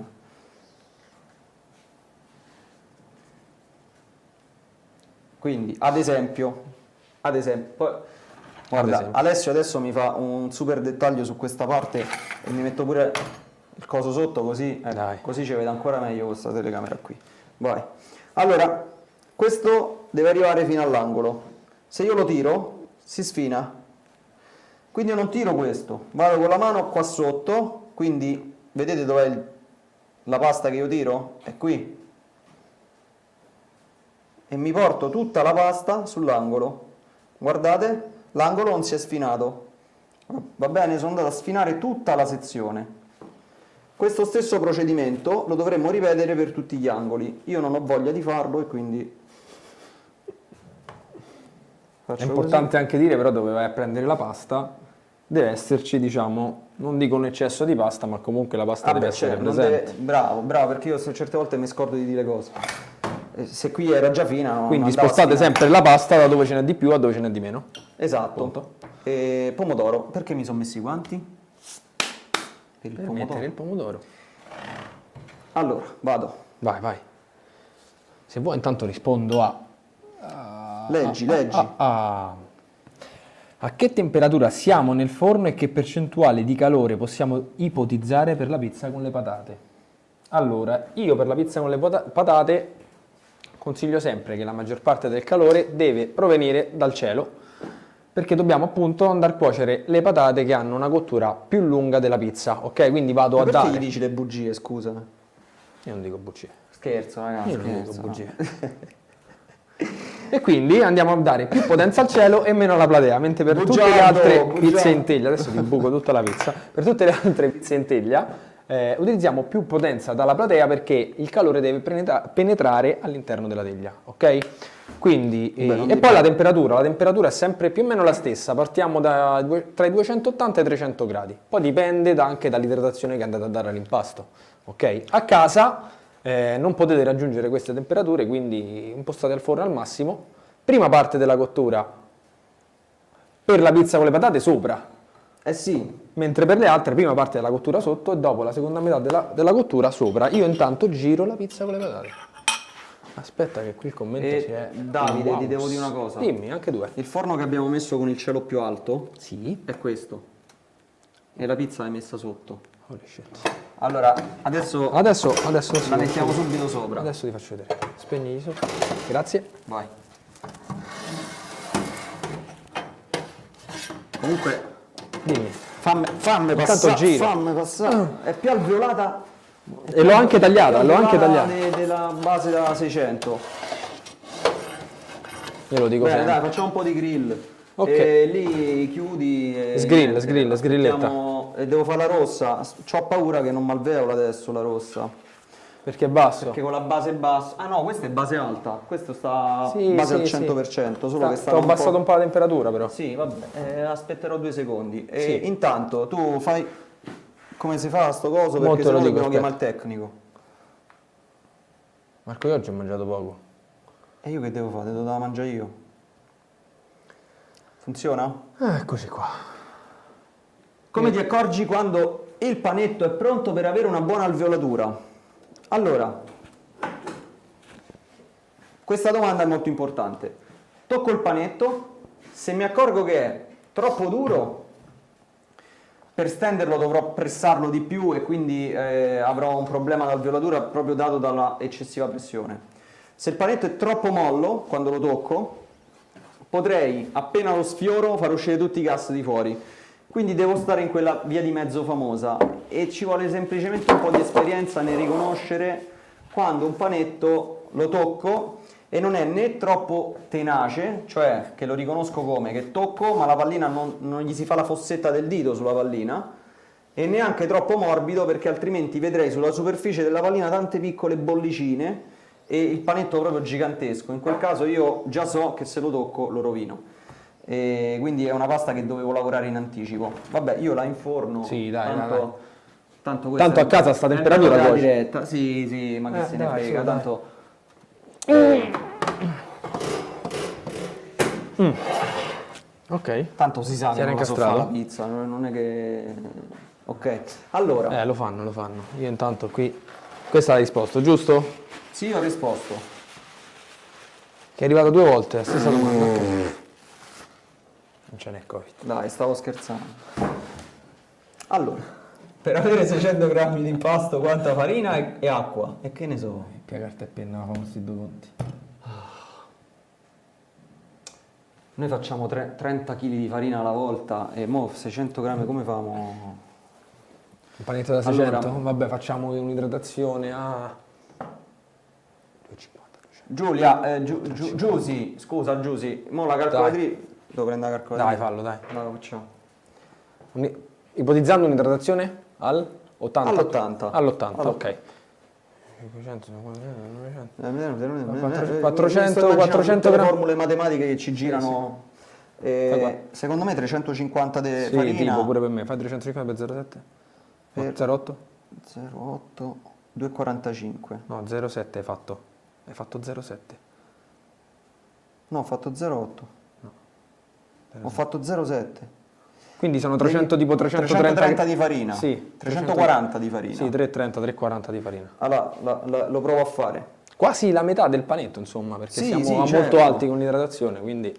Quindi, ad esempio, ad esempio, poi, guarda, esempio. Alessio adesso mi fa un super dettaglio su questa parte e mi metto pure il coso sotto così, ecco, Dai. così ci vede ancora meglio questa telecamera qui. Vai. Allora, questo deve arrivare fino all'angolo. Se io lo tiro, si sfina. Quindi io non tiro questo, vado con la mano qua sotto, quindi vedete dov'è il- la pasta che io tiro? È qui. E mi porto tutta la pasta sull'angolo. Guardate, l'angolo non si è sfinato. Va bene, sono andato a sfinare tutta la sezione. Questo stesso procedimento lo dovremmo ripetere per tutti gli angoli. Io non ho voglia di farlo e quindi è faccio importante anche dire però dove vai a prendere la pasta deve esserci, diciamo, non dico un eccesso di pasta, ma comunque la pasta così. deve Vabbè, essere cioè, non presente. deve- bravo, bravo, perché io se- certe volte mi scordo di dire cose. Eh, Se qui era già fina, non Quindi andava spostate sfinata. sempre la pasta da dove ce n'è di più a dove ce n'è di meno. Esatto. Punto. E pomodoro, perché mi sono messi i guanti? Per il Per pomodoro. mettere il pomodoro. Allora, vado. Vai, vai. Se vuoi intanto rispondo a... Leggi, leggi. A, a- a che temperatura siamo nel forno e che percentuale di calore possiamo ipotizzare per la pizza con le patate? Allora, io per la pizza con le pata- patate consiglio sempre che la maggior parte del calore deve provenire dal cielo, perché dobbiamo appunto andare a cuocere le patate che hanno una cottura più lunga della pizza, ok? Quindi vado Ma a perché dare... gli dici le bugie, scusa? Io non dico bugie. Scherzo, ragazzi. Io non dico scherzo, bugie. no. E quindi andiamo a dare più potenza al cielo e meno alla platea, mentre per tutte le Bugiardo, altre bugiardo. pizze in teglia, adesso ti buco tutta la pizza, per tutte le altre pizze in teglia eh, utilizziamo più potenza dalla platea perché il calore deve penetra- penetrare all'interno della teglia, ok? Quindi, eh, Beh, non e dipende. poi la temperatura, la temperatura è sempre più o meno la stessa, partiamo da due- tra i duecentottanta e i trecento gradi, poi dipende da- anche dall'idratazione che andate a dare all'impasto, ok? A casa eh, non potete raggiungere queste temperature, quindi impostate al forno al massimo. Prima parte della cottura per la pizza con le patate sopra, Eh sì, mentre per le altre prima parte della cottura sotto e dopo la seconda metà della, della cottura sopra. Io intanto giro la pizza con le patate. Aspetta che qui il commento E si è... Davide, Wow. ti devo dire una cosa. Dimmi, anche due. il forno che abbiamo messo con il cielo più alto Sì. è questo. E la pizza l'hai messa sotto. Holy shit. Allora, adesso Adesso, adesso sì, la mettiamo subito sopra. Adesso ti faccio vedere. Spegni sopra. Grazie. Vai. Comunque, Dimmi. fammi, fammi Intanto passare, giro. fammi passare. È più alveolata. E l'ho anche tagliata, più l'ho anche alveolata tagliata. de- della base da seicento. Io lo dico Bene, sempre. dai, facciamo un po' di grill. Ok. E lì chiudi. E Sgrill, niente, sgrill, sgrilletta. aspettiamo- E devo fare la rossa. C'ho paura che non malveola adesso la rossa. Perché è basso. Perché con la base bassa. Ah no, questa è base alta. Questo sta Sì, base sì, al sì. cento per cento. Solo Sta- che Ti sta ho abbassato un po' la temperatura però. Sì, vabbè, eh, aspetterò due secondi. E Sì. intanto tu fai come si fa sto coso Mo perché te sennò lo dico, dobbiamo aspetta. chiamare il tecnico. Marco, io oggi ho mangiato poco. E io che devo fare? Devo da mangiare io. Funziona? Eccoci qua. Come ti accorgi quando il panetto è pronto per avere una buona alveolatura? Allora, questa domanda è molto importante. Tocco il panetto, se mi accorgo che è troppo duro, per stenderlo dovrò pressarlo di più e quindi eh, avrò un problema d'alveolatura proprio dato dalla eccessiva pressione. Se il panetto è troppo mollo, quando lo tocco, potrei, appena lo sfioro, far uscire tutti i gas di fuori. Quindi devo stare in quella via di mezzo famosa e ci vuole semplicemente un po' di esperienza nel riconoscere quando un panetto lo tocco e non è né troppo tenace, cioè che lo riconosco come che tocco ma la pallina non, non gli si fa la fossetta del dito sulla pallina, e neanche troppo morbido perché altrimenti vedrei sulla superficie della pallina tante piccole bollicine e il panetto proprio gigantesco. In quel caso io già so che se lo tocco lo rovino. E quindi è una pasta che dovevo lavorare in anticipo. Vabbè, io la inforno. Sì, dai, tanto, dai, dai. Tanto, Tanto a casa sta è temperatura della cuoce. diretta. Sì, sì, ma che Eh, se ne dai, frega, su, dai. tanto. Mm. Ok. Tanto si sa Si che era non la so incastrato? fare la pizza, non non è che. Ok. Allora, Eh, lo fanno, lo fanno. Io intanto qui... Questa l'hai risposto, giusto? sì, ho risposto. Che è arrivata due volte, la stessa domanda. Ok. Non ce n'è Covid. Dai, stavo scherzando. Allora, per avere seicento grammi di impasto, quanta farina e, e acqua? E che ne so? Che carta e penna, facciamo questi due conti. Noi facciamo tre- trenta chili di farina alla volta e mo seicento grammi come famo? Un panetto da seicento? Allora- Vabbè, facciamo un'idratazione a... duecentocinquanta. Giulia, eh, Giu- Giu- Giusy, scusa Giusy, mo la calcolatrice... Devo prendere la calcolatrice? Dai, fallo, dai. Dai, lo facciamo. Un- Ipotizzando un'idratazione al ottanta? All'ottanta. All'ottanta, All'ottanta. ok. cinquecento, novecento. quattrocento, quattrocento, quattrocento le grammi. formule matematiche che ci girano. Eh, Fai qua. secondo me trecentocinquanta di Sì, farina tipo pure per me. Fai trecentocinquanta per zero virgola sette? Per- zero virgola otto? zero virgola otto, due virgola quarantacinque. No, zero virgola sette hai fatto. Hai fatto zero virgola sette. No, ho fatto zero virgola otto. Ho fatto zero virgola sette. Quindi sono trecento, tipo trecentotrenta trecentotrenta di farina. Sì. trecentoquaranta di farina. Sì, trecentotrenta, trecentoquaranta di farina. Allora, la- la- lo provo a fare. Quasi la metà del panetto, insomma, perché Sì, siamo sì, a molto certo. alti con l'idratazione, quindi...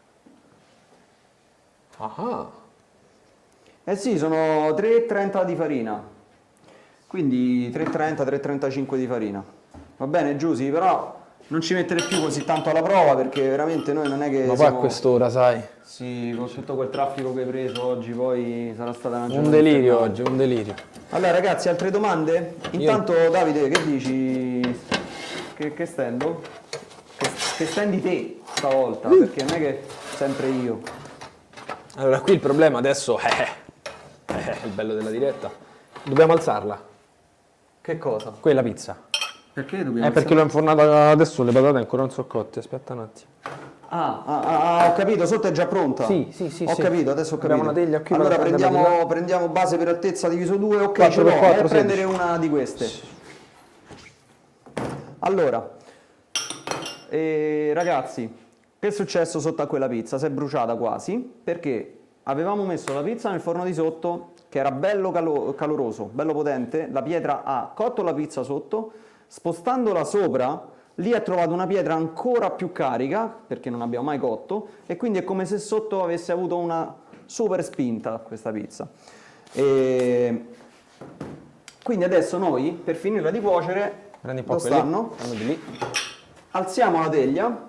Ah, Eh sì, sono tre virgola trenta di farina. Quindi tre virgola trenta, tre virgola trentacinque di farina. Va bene, Giusy, però non ci mettere più così tanto alla prova perché veramente noi non è che ma poi a siamo... quest'ora, sai, Sì, con tutto quel traffico che hai preso oggi poi sarà stata una giornata un delirio infernale. oggi, un delirio. Allora ragazzi, altre domande? Intanto Davide, che dici? Che, che stendo? Che, che stendi te stavolta? Perché non è che sempre io. Allora, qui il problema adesso è... è il bello della diretta. Dobbiamo alzarla, Che cosa? quella pizza. Perché dobbiamo... È perché l'ho infornata adesso, le patate ancora non sono cotte, aspetta un attimo. Ah, ah, ah, ah, ho capito, sotto è già pronta. Sì, sì, sì, Ho sì. capito, adesso ho capito. Abbiamo una teglia qui, Allora vado a prenderla prendiamo, di là. prendiamo base per altezza diviso due, ok, quattro ce l'ho, per quattro, vai a prendere sedici. una di queste. Allora, eh, ragazzi, che è successo sotto a quella pizza? Si è bruciata quasi, perché avevamo messo la pizza nel forno di sotto, che era bello calo- caloroso, bello potente, la pietra ha cotto la pizza sotto, spostandola sopra, lì ha trovato una pietra ancora più carica, perché non abbiamo mai cotto, e quindi è come se sotto avesse avuto una super spinta questa pizza. E quindi adesso noi, per finirla di cuocere, Prendi un po' lo quelli, stanno, prendi di lì. alziamo la teglia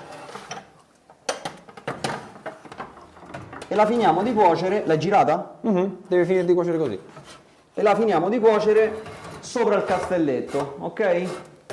e la finiamo di cuocere. L'hai girata? Mhm, devi finire di cuocere così. E la finiamo di cuocere sopra il castelletto, ok?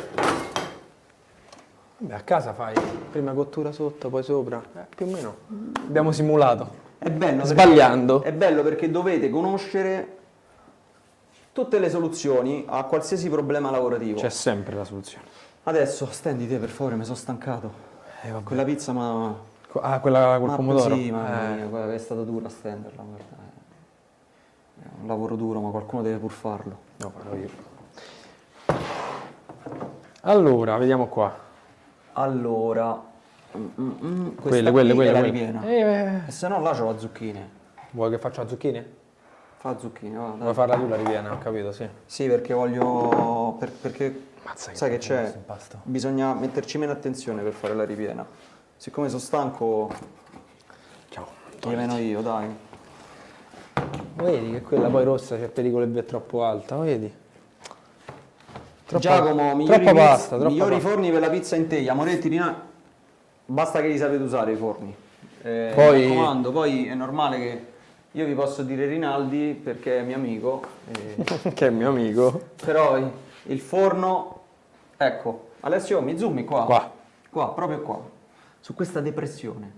Beh, a casa fai prima cottura sotto, poi sopra. Eh, più o meno. Abbiamo simulato. È bello perché- Sbagliando. È bello perché dovete conoscere tutte le soluzioni a qualsiasi problema lavorativo. C'è sempre la soluzione. Adesso stenditi per favore, mi sono stancato. Eh, vabbè. Quella pizza ma... Ah, quella col ma pomodoro. Sì, mamma Eh, mia, guarda, è stata dura stenderla, guarda. È un lavoro duro, ma qualcuno deve pur farlo. lo farò io. Allora, vediamo qua. Allora... mm, mm, mm, questa Quelle, quelle, qui quelle. è la quelle. ripiena. Eh, E se no là c'ho la zucchine. vuoi che faccia zucchine? Fa zucchine, va, dai. Vuoi farla tu la ripiena, ho capito, sì. Sì, perché voglio... per- perché... Mazza che sai che profumo c'è? questo impasto. Bisogna metterci meno attenzione per fare la ripiena. Siccome sono stanco, Ciao. gliene meno io, dai. Vedi che quella poi rossa c'è il pericolo che è troppo alta, vedi? Troppa, Giacomo, migliori, troppa pizz- pasta, troppa migliori pasta. forni per la pizza in teglia. Moretti, Rina... basta che li sapete usare i forni. Eh, Poi- Mi raccomando, poi è normale che io vi posso dire Rinaldi perché è mio amico, eh, Che è mio amico. però il, il forno, ecco, Alessio mi zoomi qua, Qua. qua, proprio qua, su questa depressione.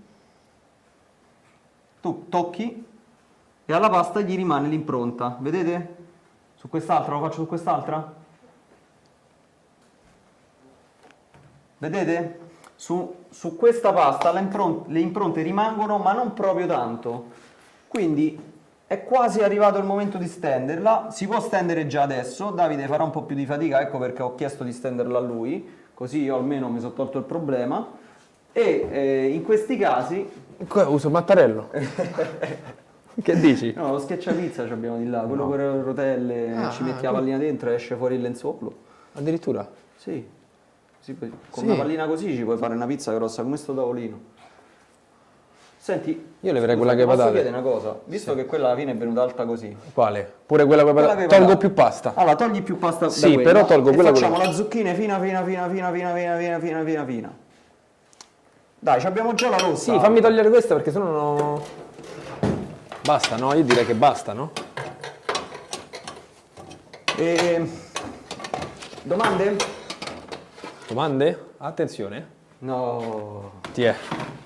Tu tocchi e alla pasta gli rimane l'impronta, vedete? Su quest'altra, lo faccio su quest'altra? Vedete? Su, su questa pasta le impronte, le impronte rimangono, ma non proprio tanto. Quindi è quasi arrivato il momento di stenderla. Si può stendere già adesso. Davide farà un po' più di fatica, ecco perché ho chiesto di stenderla a lui, così io almeno mi sono tolto il problema. E eh, in questi casi... Qua uso il mattarello. Che dici? No, lo schiacciapizza ci abbiamo di là, quello con le rotelle, Ah, ci metti ah, la pallina dentro e esce fuori il lenzuolo. Addirittura? Sì, sì, poi con Sì. una pallina così ci puoi fare una pizza grossa come sto tavolino. Senti, Io leverei scusa, quella che ti posso patate. chiedere una cosa? Visto che quella alla fine è venuta alta così. Quale? Pure quella con le Quella patate? che Tolgo patate. più pasta. Allora, togli più pasta Sì, da quella però tolgo e quella con facciamo le- la zucchina fina fina fina fina fina fina fina fina fina fina. Dai, ci abbiamo già la rossa. Sì, fammi togliere questa perché sennò non... Basta, no? Io direi che basta, no? E... Domande? Domande? Attenzione. No. Ti è.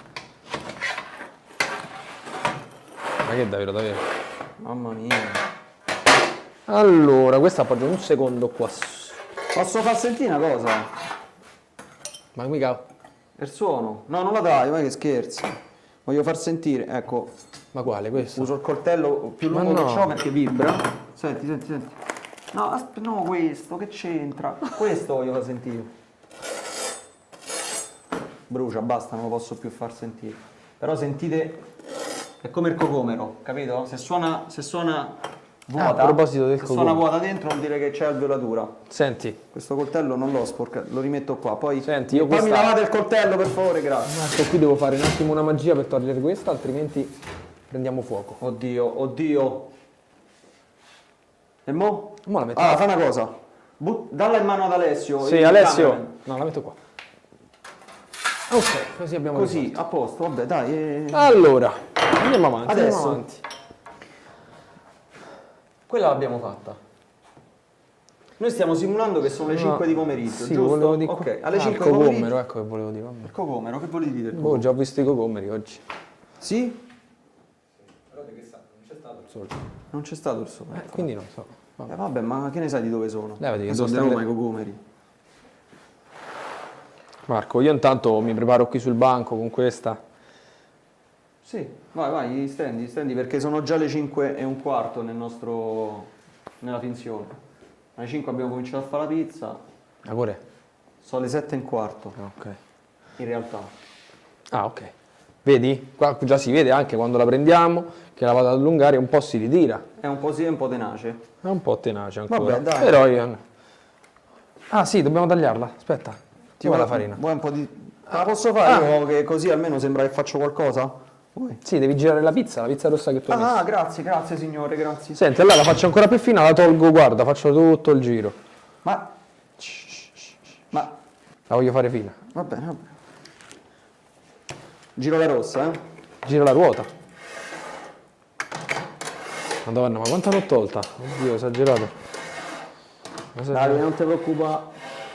Ma che è davvero, davvero? Mamma mia. Allora, questa appoggio un secondo qua. Posso far sentire una cosa? Ma mica... Il suono? No, non la dai, ma che scherzi. Voglio far sentire, ecco, Ma quale questo? uso il coltello più Ma lungo no. che ho perché vibra. Senti, senti, senti. No, asp- no, questo, che c'entra? Questo voglio far sentire. Brucia, basta, non lo posso più far sentire. Però sentite, è come il cocomero, capito? Se suona, se suona vuota, Ah, a proposito del se suona cocomero. vuota dentro vuol dire che c'è alveolatura. Senti, Questo coltello non l'ho sporcato, lo rimetto qua. Poi, Senti, io poi mi questa- lavate il coltello per favore, grazie. ecco qui devo fare un attimo una magia per togliere questa, altrimenti prendiamo fuoco. Oddio, oddio. E mo? Mo la metto Allora, qua. fa una cosa. But- dalla in mano ad Alessio. Sì, il Alessio. cameraman. No, la metto qua. Ok, così abbiamo Così, risolto. a posto, vabbè, dai. eh. Allora, andiamo avanti, Adesso. andiamo avanti. Quella l'abbiamo fatta. Noi stiamo simulando che sono le cinque di pomeriggio, Sì, giusto? volevo dire... Ok, alle ah, cinque il di pomeriggio. cocomero, ecco che volevo dire. vabbè. Il cocomero, che volevi dire? Boh, già ho visto i cocomeri oggi. Sì? Solo. Non c'è stato il sole. Eh, quindi non so. Eh, vabbè, ma che ne sai di dove sono? Levati che Eh, sono di devo Roma i stendere- cocomeri. Marco, io intanto mi preparo qui sul banco con questa. Sì, vai, vai, stendi, stendi perché sono già le cinque e un quarto nel nostro, nella finzione. Alle cinque abbiamo cominciato a fare la pizza, Ancora? sono le sette e un quarto Ok. in realtà. Ah, ok. Vedi? Qua già si vede anche quando la prendiamo che la vado ad allungare un po' si ritira. È un po' sì e un po' tenace. È un po' tenace ancora. Vabbè, dai. Però io... Ah sì, dobbiamo tagliarla. Aspetta. Ti vuoi la farina? Vuoi un po' di... La posso fare Ah. io che così almeno sembra che faccio qualcosa? Vuoi? Sì, devi girare la pizza, la pizza rossa che tu hai messo. Ah, grazie, grazie signore, grazie. Senti, allora la faccio ancora più fina, la tolgo, guarda, faccio tutto il giro. Ma... Ma... La voglio fare fina. Va bene, va bene. Giro la rossa, eh? Gira la ruota. Madonna, ma quanta l'ho tolta? Oddio, ho esagerato. Ma se- Dai, non ti preoccupare.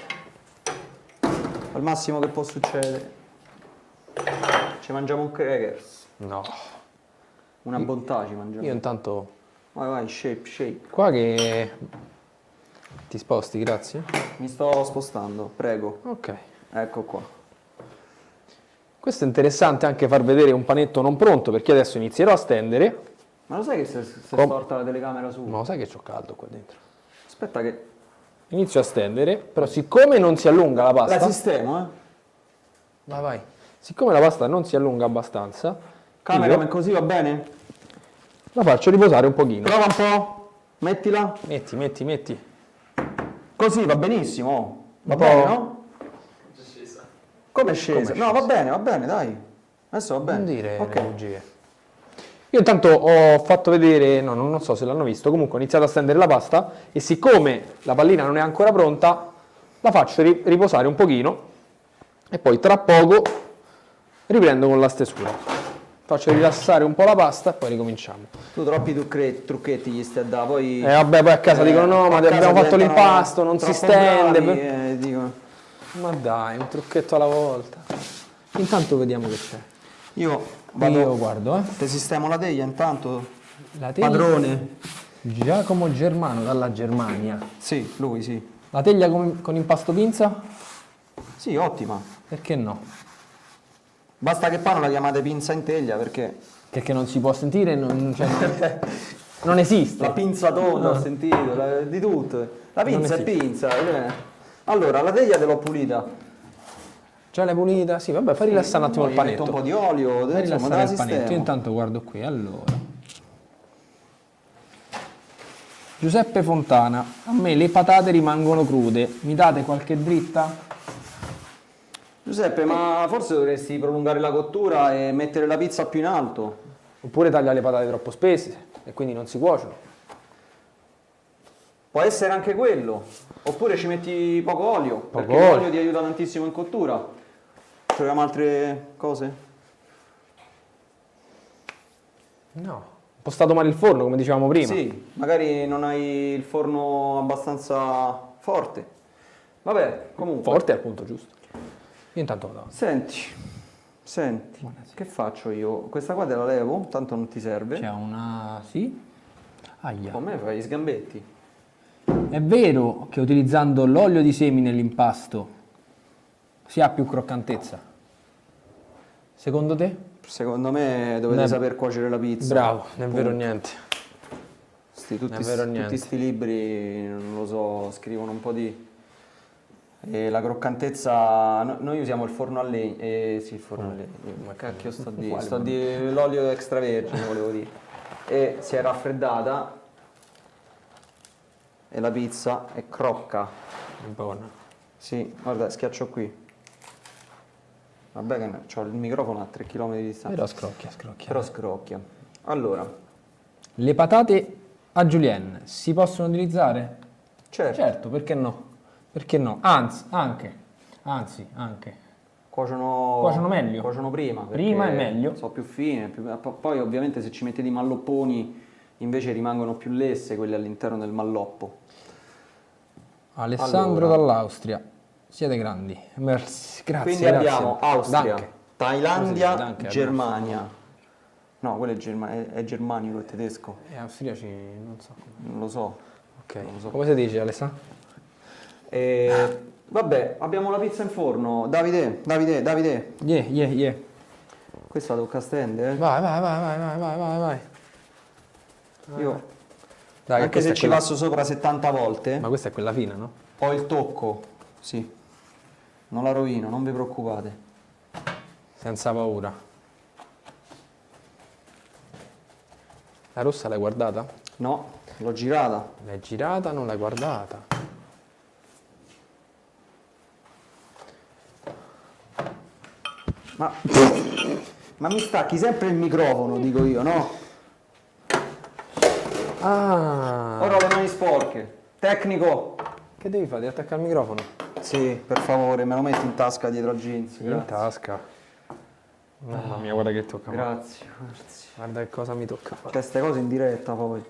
Al massimo che può succedere. Ci mangiamo un crackers. No. Una bontà ci mangiamo. Io intanto... Vai, vai, shape, shape. Qua che... Ti sposti, grazie. Mi sto spostando, prego. Ok. Ecco qua. Questo è interessante anche far vedere un panetto non pronto, perché adesso inizierò a stendere. Ma lo sai che se, se Com- storta la telecamera su? Ma lo sai che c'ho caldo qua dentro? Aspetta che... Inizio a stendere, però siccome non si allunga la La pasta... sistemo, eh? Vai, vai. Siccome la pasta non si allunga abbastanza, Cameraman, io così va bene? la faccio riposare un pochino. Prova un po'. Mettila. Metti, metti, metti. Così va benissimo. Va Un bene, po'. no? Come è scesa? Come è No, va scesa? bene, va bene, dai. Adesso va bene. Non dire Ok. le bugie. Io intanto ho fatto vedere, no, non so se l'hanno visto, comunque ho iniziato a stendere la pasta e siccome la pallina non è ancora pronta, la faccio ri- riposare un pochino e poi tra poco riprendo con la stesura. Faccio rilassare un po' la pasta e poi ricominciamo. Tu troppi trucche- trucchetti gli stai a dare, poi... E vabbè, poi a casa eh, dicono no, ma a casa abbiamo fatto diventano l'impasto, non si troppo stende. bravi, eh, dico. Ma dai, un trucchetto alla volta. Intanto vediamo che c'è. Io vado, Io guardo, eh. te sistemo la teglia intanto, La teglia- padrone. Giacomo Germano dalla Germania. Sì, lui sì. La teglia con, con impasto pinza? Sì, ottima. Perché no? Basta che poi non la chiamate pinza in teglia perché Perché non si può sentire, non, cioè, non, non esiste. la pinzatona ho sentito, la- di tutto. La pinza è esiste. pinza. eh. Allora, la teglia te l'ho pulita. Già l'hai pulita? Sì, vabbè, fai rilassare un attimo Poi il gli metto panetto. un po' di olio, Fai insomma, te rilassare la il panetto. Io sistemo. intanto guardo qui, allora. Giuseppe Fontana, a me le patate rimangono crude, mi date qualche dritta? Giuseppe, ma forse dovresti prolungare la cottura e mettere la pizza più in alto. Oppure taglia le patate troppo spesse e quindi non si cuociono. Può essere anche quello. Oppure ci metti poco olio, perché olio. l'olio ti aiuta tantissimo in cottura. Proviamo altre cose? No. Impostato male il forno, come dicevamo prima. Sì, magari non hai il forno abbastanza forte. Vabbè, comunque. Forte al punto giusto. Io intanto vado. Senti, senti, che faccio io? Questa qua te la levo, tanto non ti serve. C'è una... sì? Aia. Con me fai gli sgambetti. È vero che utilizzando l'olio di semi nell'impasto si ha più croccantezza? Secondo te? Secondo me dovete Ne- saper cuocere la pizza. Bravo, non è Punto. vero niente. Sti, tutti, Non è vero tutti niente. sti libri, non lo so, scrivono un po' di... E la croccantezza, no- noi usiamo il forno a legna, eh, sì il forno a legna, ma cacchio sto a dire, Quale sto a dire l'olio extravergine volevo dire, e si è raffreddata e la pizza è crocca, Buona. sì, guarda schiaccio qui, vabbè che ho il microfono a tre chilometri di distanza, Però scrocchia, scrocchia. però scrocchia. Allora, Le patate a julienne si possono utilizzare? certo, Certo, perché no? Perché no? Anzi, anche. Anzi, anche. cuociono, Cuociono meglio. cuociono prima, Prima perché è meglio. sono più fine, più- po- poi ovviamente se ci metti dei mallopponi invece rimangono più lesse quelli all'interno del malloppo. Alessandro Allora. dall'Austria. Siete grandi. Merci, grazie. Quindi grazie. abbiamo Austria, Danke. Thailandia, Come si dice? Danke, Germania. No, quello è, Germa- è, è germanico, è tedesco, E austriaci, non so. non lo so. Ok. Non lo so. Come si dice, Alessandro? E, vabbè, abbiamo la pizza in forno. Davide, Davide, Davide. Yeah, yeah, yeah. Questa tocca stendere. Vai, vai, vai, vai, vai, vai, vai, vai. Io, Dai, anche questa se è ci quella- passo sopra settanta volte, Ma questa è quella fina, no? ho il tocco. Sì, non la rovino, non vi preoccupate. Senza paura. La rossa l'hai guardata? No, l'ho girata. L'hai girata, non l'hai guardata. Ma, ma mi stacchi sempre il microfono, dico io, no? Ah! Ora ho le mani sporche. Tecnico. Che devi fare? Devi attaccare il microfono? Sì, per favore, me lo metti in tasca dietro al jeans. In Grazie. tasca. Mamma mia, guarda che tocca. Grazie, grazie. Guarda che cosa mi tocca fare. Cioè, ste cose in diretta poi.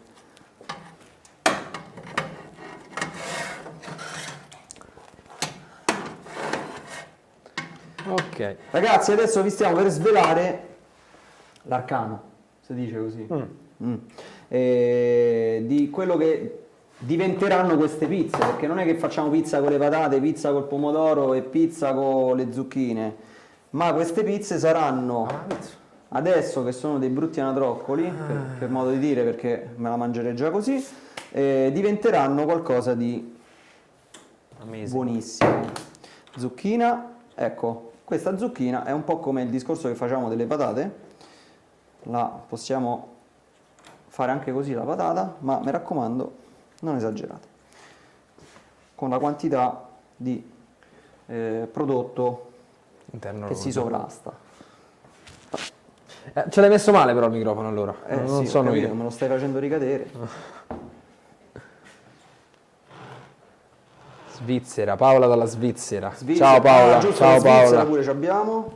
Ok. Ragazzi, adesso vi stiamo per svelare l'arcano, si dice così. Mm. Eh, di quello che diventeranno queste pizze, perché non è che facciamo pizza con le patate, pizza col pomodoro e pizza con le zucchine, ma queste pizze saranno adesso che sono dei brutti anatroccoli, per, per modo di dire, perché me la mangerei già così, eh, diventeranno qualcosa di buonissimo. Zucchina, ecco, questa zucchina è un po' come il discorso che facciamo delle patate, la possiamo fare anche così la patata, ma mi raccomando non esagerate con la quantità di eh, prodotto Interno che si lordo. sovrasta. Eh, ce l'hai messo male però il microfono allora. Eh, non sì, ho sono capito, io. me lo stai facendo ricadere. Svizzera, Paola dalla Svizzera. Svizzera. Ciao Paola, Ah, giusto, ciao la Svizzera Paola. pure ci abbiamo.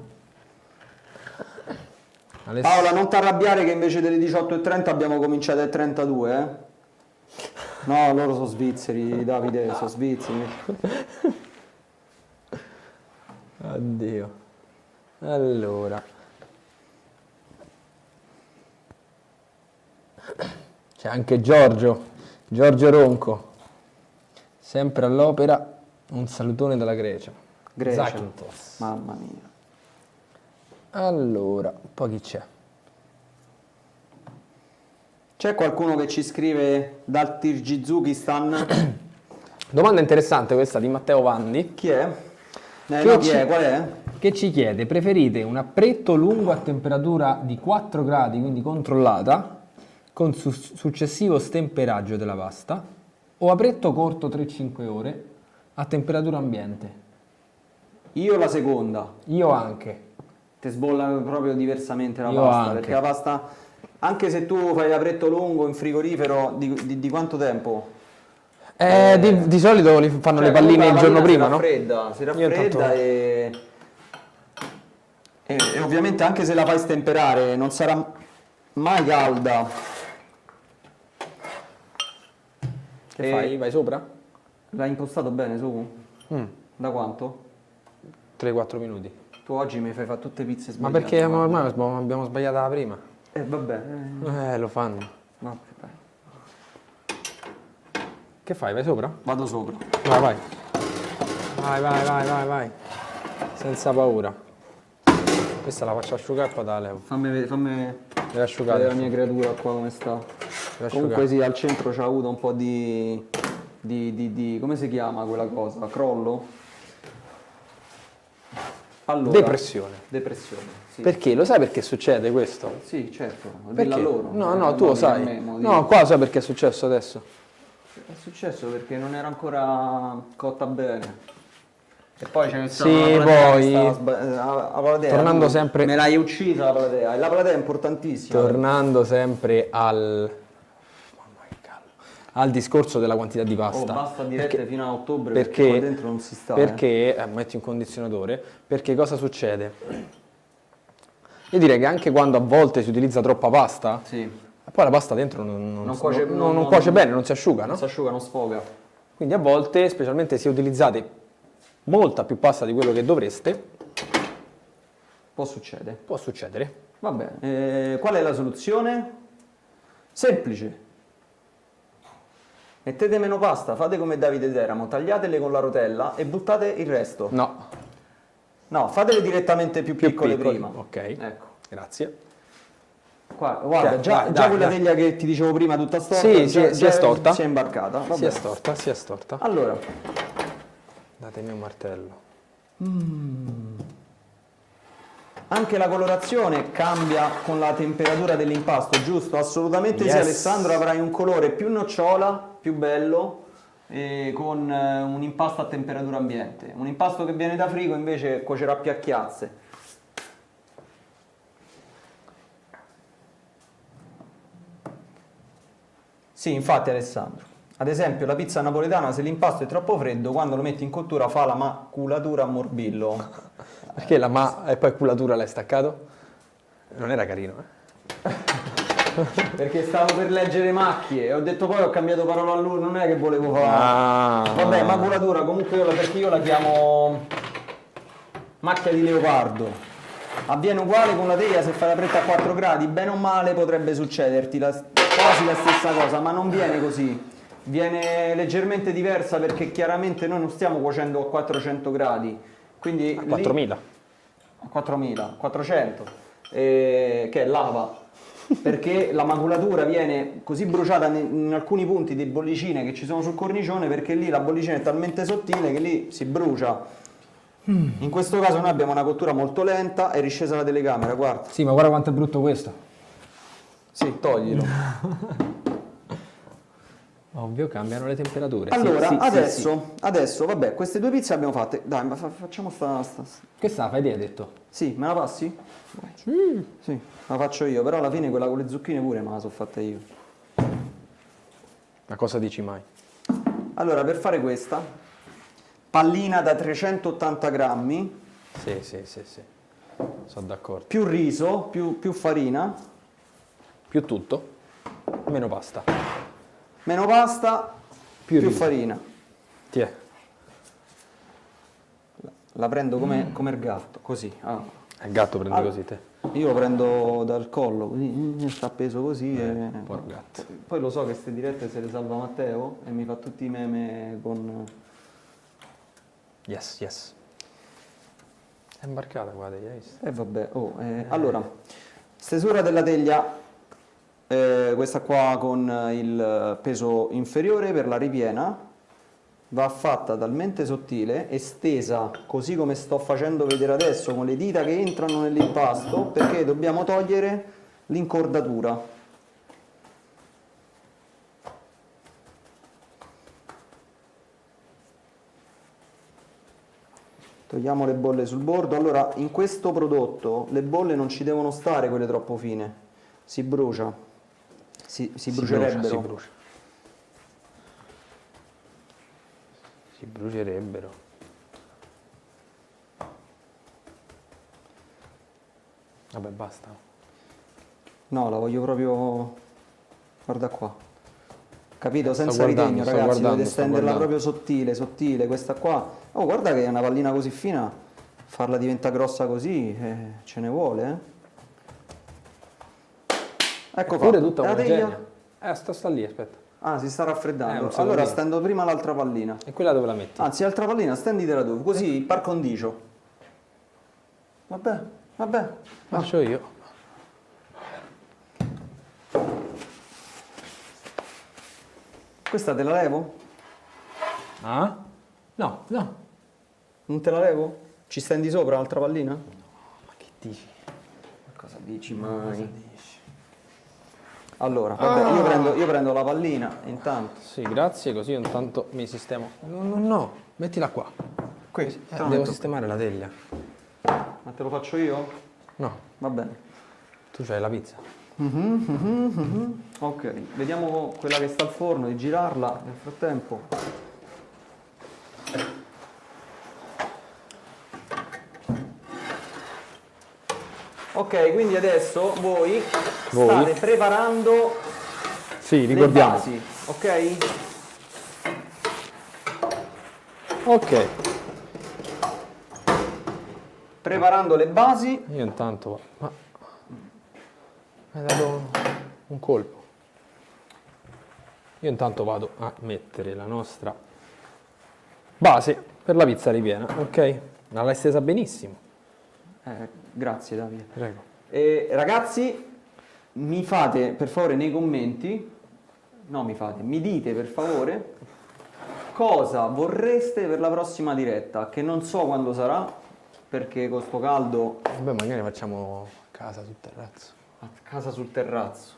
Aless- Paola, non ti arrabbiare che invece delle diciotto e trenta abbiamo cominciato alle trentadue, eh? No, loro sono svizzeri, Davide, sono svizzeri. Oddio. Allora. C'è anche Giorgio, Giorgio Ronco. Sempre all'opera, un salutone dalla Grecia. Grecia. Zakynthos. Mamma mia. Allora, poi chi c'è? C'è qualcuno che ci scrive dal Kirghizukistan? Domanda interessante questa di Matteo Vanni, Chi è? Eh, Che no, chi ci- è? Qual è? che ci chiede: preferite un appretto lungo a temperatura di quattro gradi, quindi controllata, con su- successivo stemperaggio della pasta, o appretto corto tre cinque ore a temperatura ambiente? Io la seconda. Io anche. Ti sbolla proprio diversamente la Io pasta, anche. perché la pasta, anche se tu fai l'apretto lungo in frigorifero, di, di- di quanto tempo? Eh, di, di solito li fanno Cioè, le palline comunque il la giorno pallina prima, no? Si raffredda, si Io raffredda intanto- e, e, e ovviamente anche se la fai stemperare non sarà mai calda. Che E- fai? Vai sopra? L'hai impostato bene su? Mm, Da quanto? tre quattro minuti. Tu oggi mi fai fare tutte pizze Ma sbagliate. perché ormai abbiamo abbiamo sbagliata la prima? Eh vabbè, eh, Eh, lo fanno. vabbè, dai. Che fai? Vai sopra? Vado sopra. Vai, vai. Vai, vai, vai, vai, vai. Senza paura. Questa la faccio asciugare e poi te la levo. Fammi, vedere- fammi Deve vedere asciugare. la mia creatura qua come sta. Deve asciugare. Comunque sì, al centro c'ha avuto un po' di, di, di, di- come si chiama quella cosa? Crollo? Allora, Depressione. Depressione, sì. Perché? Lo sai perché succede questo? Sì, certo. Perché? Dilla loro. No, Eh, no, tu lo mo sai. dica a me, mo No, dica. qua lo sai perché è successo adesso. È successo perché non era ancora cotta bene. E poi ce ne sta Sì, una platea poi- che stava sba- eh, la, la platea, Tornando tu sempre- Me l'hai uccisa la platea. E la platea è importantissima. Tornando sempre al... Mamma che caldo. Al discorso della quantità di Oh, pasta. basta dirette Perché- fino a ottobre perché, Perché, qua dentro non si sta. eh. perché eh, metti un condizionatore, perché cosa succede? Io direi che anche quando a volte si utilizza troppa pasta, Sì. poi la pasta dentro non, non- Non cuoce- non- non- non non- cuoce bene, non si asciuga, no? Non si asciuga, non sfoga. Quindi a volte, specialmente se utilizzate molta più pasta di quello che dovreste, Può succedere. può succedere. Va bene. Eh, qual è la soluzione? Semplice. Mettete meno pasta, fate come Davide Teramo, tagliatele con la rotella e buttate il resto. No, No, fatele direttamente più, più piccole piccoli. prima. Ok, Ecco. grazie. Qua- guarda, Dai, già, dai, già dai, quella dai. teglia che ti dicevo prima tutta storta, Sì, già- sì, si è già storta. Si è imbarcata. Va Si è bene. storta, si è storta. Allora, Datemi un martello. anche la colorazione cambia con la temperatura dell'impasto, giusto? Assolutamente sì, Yes. Alessandro, avrai un colore più nocciola, più bello, e con eh, un impasto a temperatura ambiente. Un impasto che viene da frigo invece cuocerà più a chiazze. Sì, infatti Alessandro. Ad esempio la pizza napoletana, se l'impasto è troppo freddo, quando lo metti in cottura fa la maculatura a morbillo. Perché la ma e poi culatura l'hai staccato? Non era carino, eh? Perché stavo per leggere macchie e ho detto poi ho cambiato parola a lui, non è che volevo fare. Ah. Vabbè, maculatura comunque io la, perché io la chiamo macchia di leopardo. Avviene uguale con la teglia se fai la fretta a quattro gradi, bene o male potrebbe succederti la, quasi la stessa cosa, ma non viene così. Viene leggermente diversa perché chiaramente noi non stiamo cuocendo a quattrocento gradi. Quindi lì- quattromila. a quattromila, quattrocento, eh, che è lava, perché la maculatura viene così bruciata in, in alcuni punti di bollicine che ci sono sul cornicione, perché lì la bollicina è talmente sottile che lì si brucia. In questo caso noi abbiamo una cottura molto lenta, è riscesa la telecamera, guarda. Sì, ma guarda quanto è brutto questo. Sì, toglilo. Ovvio, cambiano le temperature. Allora, Sì, sì, sì, adesso, sì. adesso, vabbè, queste due pizze abbiamo fatte. Dai, ma fa- facciamo sta, sta- Questa fai te, hai detto? Sì, me la passi? Sì. Sì, la faccio io, però alla fine quella con le zucchine pure me la sono fatta io. Ma cosa dici mai? Allora, per fare questa, pallina da trecentottanta grammi, Sì, sì, sì, sì. Sono d'accordo. più riso, più, più farina, Più tutto, meno pasta. meno pasta, Più più, riso. farina. Ti è. La prendo come, come il gatto, così. Ah. Il gatto prende Ah. così te. Io lo prendo dal collo, così, mm, sta appeso così. E... Porco gatto. Poi lo so che queste dirette se le salva Matteo e mi fa tutti i meme con... Yes, yes. È imbarcata qua, hai visto? E vabbè, oh, eh, allora, stesura della teglia, eh, questa qua con il peso inferiore per la ripiena, va fatta talmente sottile, estesa così come sto facendo vedere adesso, con le dita che entrano nell'impasto, perché dobbiamo togliere l'incordatura. Togliamo le bolle sul bordo. Allora, in questo prodotto le bolle non ci devono stare quelle troppo fine, si brucia, si, si brucerebbero. Si brucia. Si brucerebbero. Vabbè, basta. No, la voglio proprio... Guarda qua. Capito? Sto Senza guardando, ritegno, sto ragazzi. guardando, Dovete sto stenderla guardando. proprio sottile, sottile. Questa qua... Oh, guarda che è una pallina così fina. Farla diventa grossa così, eh, ce ne vuole, eh. Ecco Pure fatto. tutta E la omogenea. teglia? Eh, sta, sta lì, aspetta. Ah, si sta Eh, raffreddando. un Allora secondino. stendo prima l'altra pallina. E quella dove la metti? Anzi, l'altra pallina stenditela tu, così par condicio. Vabbè, vabbè. Faccio io. Questa te la levo? Ah? No, no. Non te la levo? Ci stendi sopra l'altra pallina? Ma che dici? Ma cosa dici mai? Allora, vabbè, io, prendo, io prendo la pallina intanto. Sì, grazie, così io intanto mi sistemo. No, no, no, mettila qua. Qui, Eh, te lo devo metto. sistemare la teglia. Ma te lo faccio io? No, Va bene. tu c'hai la pizza. Ok, vediamo quella che sta al forno, di girarla nel frattempo. Ok, quindi adesso voi, Voi? state preparando Sì, le ricordiamo. basi, ok? Ok, Preparando le basi. io intanto... Ma... Mi hai dato un colpo. Io intanto vado a mettere la nostra base per la pizza ripiena, ok? Ma l'hai stesa benissimo. Eh, grazie Davide. Prego. E, ragazzi, mi fate per favore nei commenti, no mi fate, mi dite per favore cosa vorreste per la prossima diretta, che non so quando sarà, perché con sto caldo Vabbè, magari facciamo casa sul terrazzo. a casa sul terrazzo.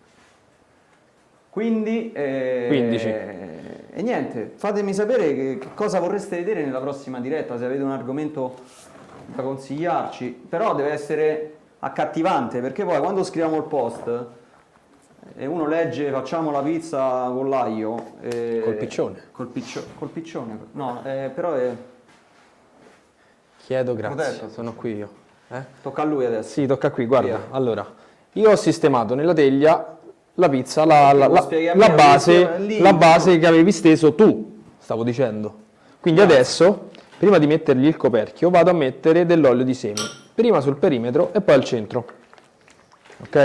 Quindi, eh, quindici. e niente, fatemi sapere che, che cosa vorreste vedere nella prossima diretta, se avete un argomento da consigliarci, però deve essere accattivante, perché poi quando scriviamo il post e uno legge facciamo la pizza con l'aglio e- Col piccione. col, piccio- col piccione no, eh, però è- Chiedo grazie, Protetto. sono qui io. Eh? tocca a lui adesso. Sì, tocca qui, guarda. Via. Allora, io ho sistemato nella teglia la pizza, la, la- lo la- spieghi a me, la lo base, spieghi lì. la base che avevi steso tu, stavo dicendo. Quindi adesso, prima di mettergli il coperchio, vado a mettere dell'olio di semi. Prima sul perimetro e poi al centro. Ok?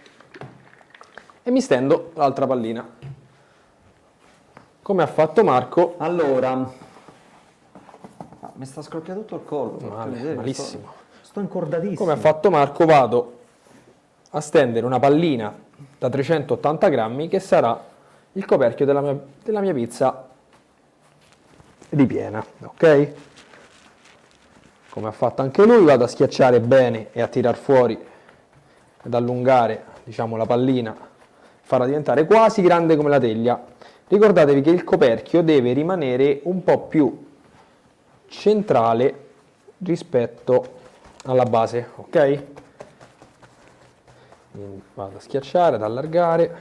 E mi stendo l'altra pallina. Come ha fatto Marco. Allora, ah, mi sta scrocchiando tutto il collo. porca Male, miseria, malissimo. Sto, sto incordatissimo. Come ha fatto Marco, vado a stendere una pallina da trecentottanta grammi che sarà il coperchio della mia, della mia pizza ripiena, ok? Come ha fatto anche lui, vado a schiacciare bene e a tirar fuori ad allungare, diciamo, la pallina, farla diventare quasi grande come la teglia. ricordatevi che il coperchio deve rimanere un po' più centrale rispetto alla base, ok? Quindi vado a schiacciare, ad allargare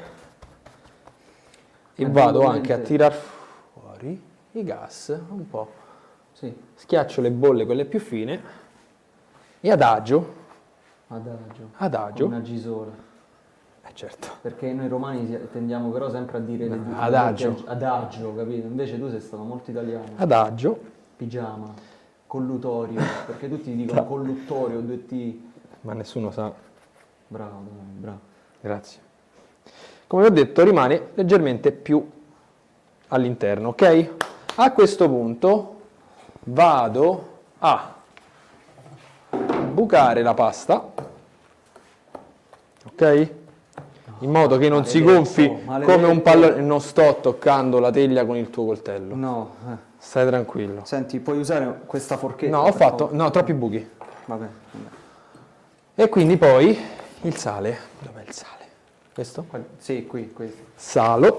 e vado anche a tirar fuori i gas un po'. Sì, Schiaccio le bolle, quelle più fine, e adagio, adagio. adagio, Una gisola. eh certo, Perché noi romani si- tendiamo però sempre a dire le due- adagio. adagio, capito? Invece tu sei stato molto italiano. adagio, Pigiama, collutorio, perché tutti dicono colluttorio, due T. ma nessuno sa. Bravo, dai, bravo. Grazie. Come vi ho detto, rimane leggermente più all'interno, ok? A questo punto vado a bucare la pasta, ok? In modo che non si maledetto, gonfi maledetto. come un pallone. Non sto toccando la teglia con il tuo coltello. No, eh. Stai tranquillo. Senti, puoi usare questa forchetta? No, ho per fatto... favore? No, troppi buchi. Vabbè, vabbè. E quindi poi il sale. Dov'è il sale? Questo? Qual- Sì, qui, questo. Salo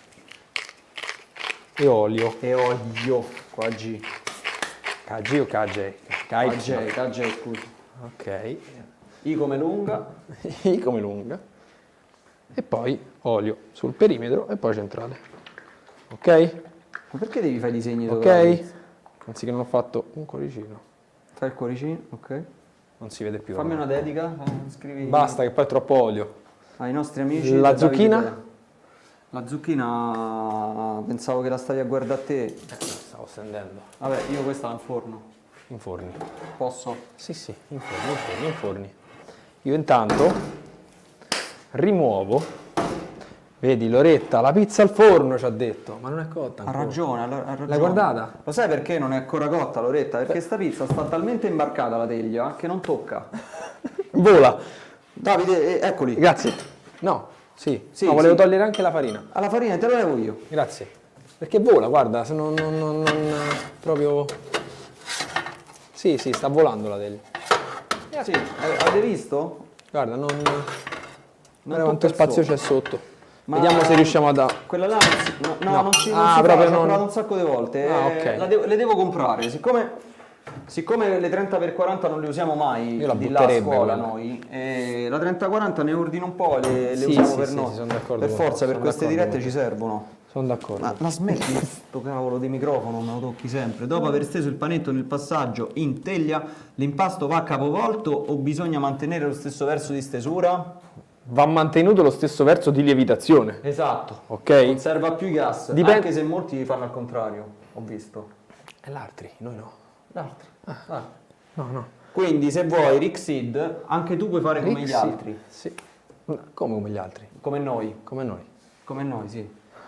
e olio. E olio, qua G. K G o K J? K J, K J, scusa. Ok. I come lunga. I come lunga. E poi olio sul perimetro e poi centrale. Ok? Ma perché devi fare i disegni dove? Ok? Anziché non ho fatto un cuoricino. Fai il cuoricino, ok. Non si vede più. Fammi ormai. una dedica, eh, scrivi Basta che poi è troppo olio. ai nostri amici. La da Davide zucchina? Pera. La zucchina pensavo che la stavi a guardare a te. Stavo stendendo. Vabbè, io questa la inforno. In forni. Posso? Sì, sì, in forni, in forni, in forni. Io intanto rimuovo. Vedi, Loretta, la pizza al forno ci ha detto, ma non è cotta Ha ancora. ragione, ha ha ragione. L'hai guardata? Lo sai perché non è ancora cotta, Loretta? Perché sta pizza sta talmente imbarcata la teglia che non tocca. Vola. Davide, eh, eccoli. Grazie. No, sì. Sì, no, volevo sì. togliere anche la farina. Alla farina te lo levo io. Grazie. Perché vola, guarda, se non, non, non, non proprio... Sì, sì, sta volando la teglia. Sì, eh, avete visto? Guarda, non... Non Guarda quanto tocca il spazio sopra. c'è sotto. Ma- Vediamo se riusciamo a... Quella là non si, no, no, No. non ci, non Ah, si fa, proprio ci ho non- provato un sacco di volte. Ah, eh, ok. la devo- le devo comprare, siccome, siccome le trenta per quaranta non le usiamo mai Io la di là a butterebbe scuola quella. noi, eh, la trenta quaranta ne ordino un po' e le, le Sì, usiamo sì, per sì, noi. sì, sono d'accordo per con te, forza, per sono queste d'accordo dirette con ci servono. Sono d'accordo. Ma la smetti sto cavolo di microfono, me lo tocchi sempre. Dopo aver steso il panetto nel passaggio in teglia, l'impasto va capovolto o bisogna mantenere lo stesso verso di stesura? Va mantenuto lo stesso verso di lievitazione. Esatto. Ok? Conserva più i gas, Dipende- anche se molti fanno al contrario, ho visto. E l'altri, noi no. L'altro. Ah. No, no. Quindi se vuoi Rixid, anche tu puoi fare come gli Sì, altri, Sì. Come come gli altri? come noi, Come noi. come noi, sì.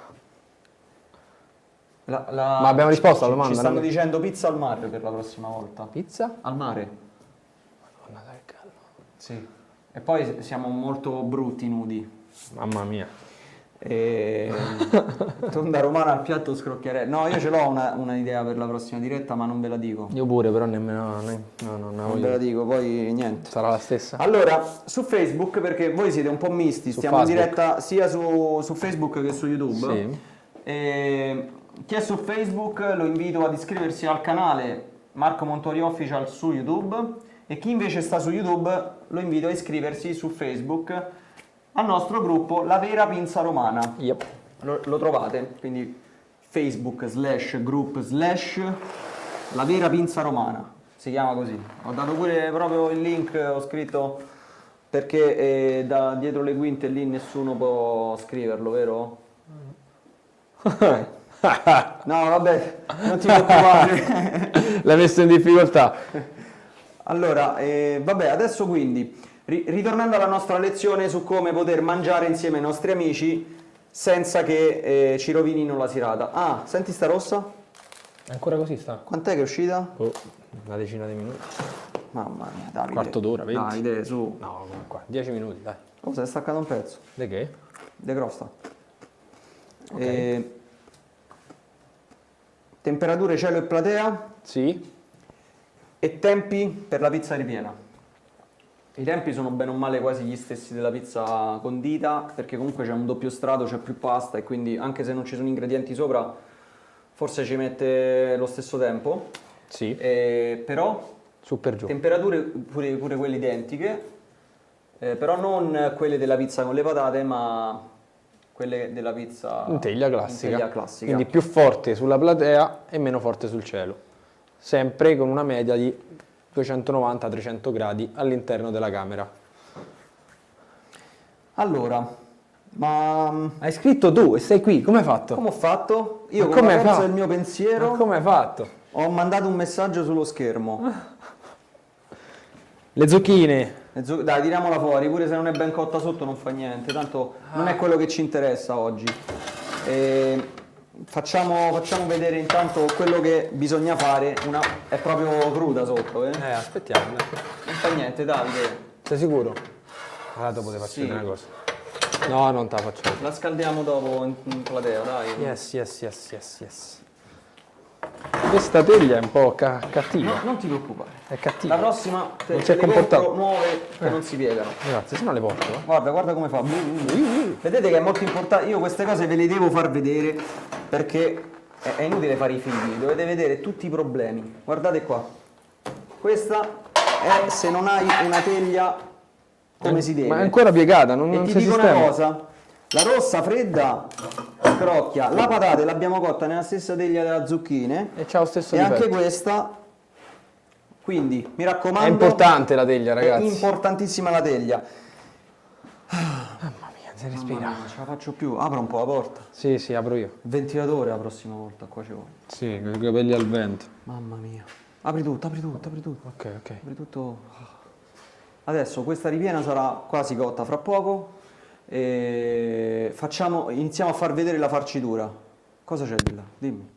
La- la- Ma abbiamo risposto alla ci- domanda, Ci stanno no? dicendo pizza al mare per la prossima volta. Pizza? Al mare? Madonna, che caldo. Sì. E poi siamo molto brutti nudi. Mamma mia. E... Tonda romana al piatto scrocchierei. No, io ce l'ho una, una idea per la prossima diretta, ma non ve la dico. Io pure, però nemmeno... Ne, no, no, no, Non ve la dico, poi niente. Sarà la stessa? Allora, su Facebook, perché voi siete un po' misti, Su stiamo in Facebook. diretta sia su, su Facebook che su YouTube. Sì. E chi è su Facebook lo invito ad iscriversi al canale Marco Montori Official su YouTube e chi invece sta su YouTube lo invito a iscriversi su Facebook al nostro gruppo La Vera Pinza Romana. Yep. Lo, lo trovate, quindi Facebook slash group slash La Vera Pinza Romana, si chiama così. Ho dato pure proprio il link, ho scritto perché eh, da dietro le quinte lì nessuno può scriverlo, vero? Ok. No, vabbè, non ti preoccupare. L'hai messo in difficoltà. Allora, eh, vabbè, adesso quindi, ri- ritornando alla nostra lezione su come poter mangiare insieme ai nostri amici senza che eh, ci rovinino la serata. Ah, senti sta rossa? Ancora così sta? Quant'è che è uscita? Oh, una decina di minuti. Mamma mia, Davide. Quarto d'ora, venti. Davide, su. No, come qua. Dieci minuti, dai. Oh, si è staccato un pezzo. De che? De crosta. Eh, temperature cielo e platea Sì. e tempi per la pizza ripiena. I tempi sono bene o male quasi gli stessi della pizza condita, perché comunque c'è un doppio strato, c'è più pasta e quindi anche se non ci sono ingredienti sopra, forse ci mette lo stesso tempo. Sì, Eh, però su per giù. temperature pure, pure quelle identiche, eh, però non quelle della pizza con le patate, ma quelle della pizza In teglia classica. in teglia classica. Quindi più forte sulla platea e meno forte sul cielo. Sempre con una media di duecentonovanta trecento gradi all'interno della camera. Allora, ma Hai scritto tu e sei qui, come hai fatto? come ho fatto? Io Ma come come ho hai perso fatto? il mio pensiero, Ma come hai fatto? ho mandato un messaggio sullo schermo. Le zucchine. Le zu- Dai, tiriamola fuori, pure se non è ben cotta sotto non fa niente, tanto non è quello che ci interessa oggi. E facciamo, facciamo vedere intanto quello che bisogna fare, una... è proprio cruda sotto, eh? Eh, aspettiamo. dai. Non fa niente, Davide, Sei sicuro? Allora dopo ti faccio Sì. vedere una cosa. No, non te la faccio vedere. la scaldiamo dopo in, in platea, dai. Yes, yes, yes, yes, yes. Questa teglia è un po' ca- cattiva. No, non ti preoccupare. È La cattiva. prossima te, Non si te è le comportato. compro nuove che Eh. non si piegano. Grazie, se no le porto. eh. Guarda, guarda come fa. Vedete che è molto importante. Io queste cose ve le devo far vedere perché è, è inutile fare i figli. Dovete vedere tutti i problemi. Guardate qua. Questa è se non hai una teglia come si deve. Ma è ancora piegata, non, E non ti si dico sistema. una cosa. La rossa fredda scrocchia. La patata l'abbiamo cotta nella stessa teglia della zucchine. E c'ha lo stesso E anche difetto. questa. Quindi mi raccomando. È importante la teglia, È ragazzi. importantissima la teglia. Mamma mia, si respira. Mamma mia, non ce la faccio più. Apro un po' la porta. Sì, sì, apro io. Il ventilatore la prossima volta, qua ci vuole. Sì, con i capelli al vento. Mamma mia. Apri tutto, apri tutto, apri tutto. Ok, ok. Apri tutto. Adesso questa ripiena sarà quasi cotta fra poco. E facciamo, iniziamo a far vedere la farcitura. Cosa c'è di là? Dimmi.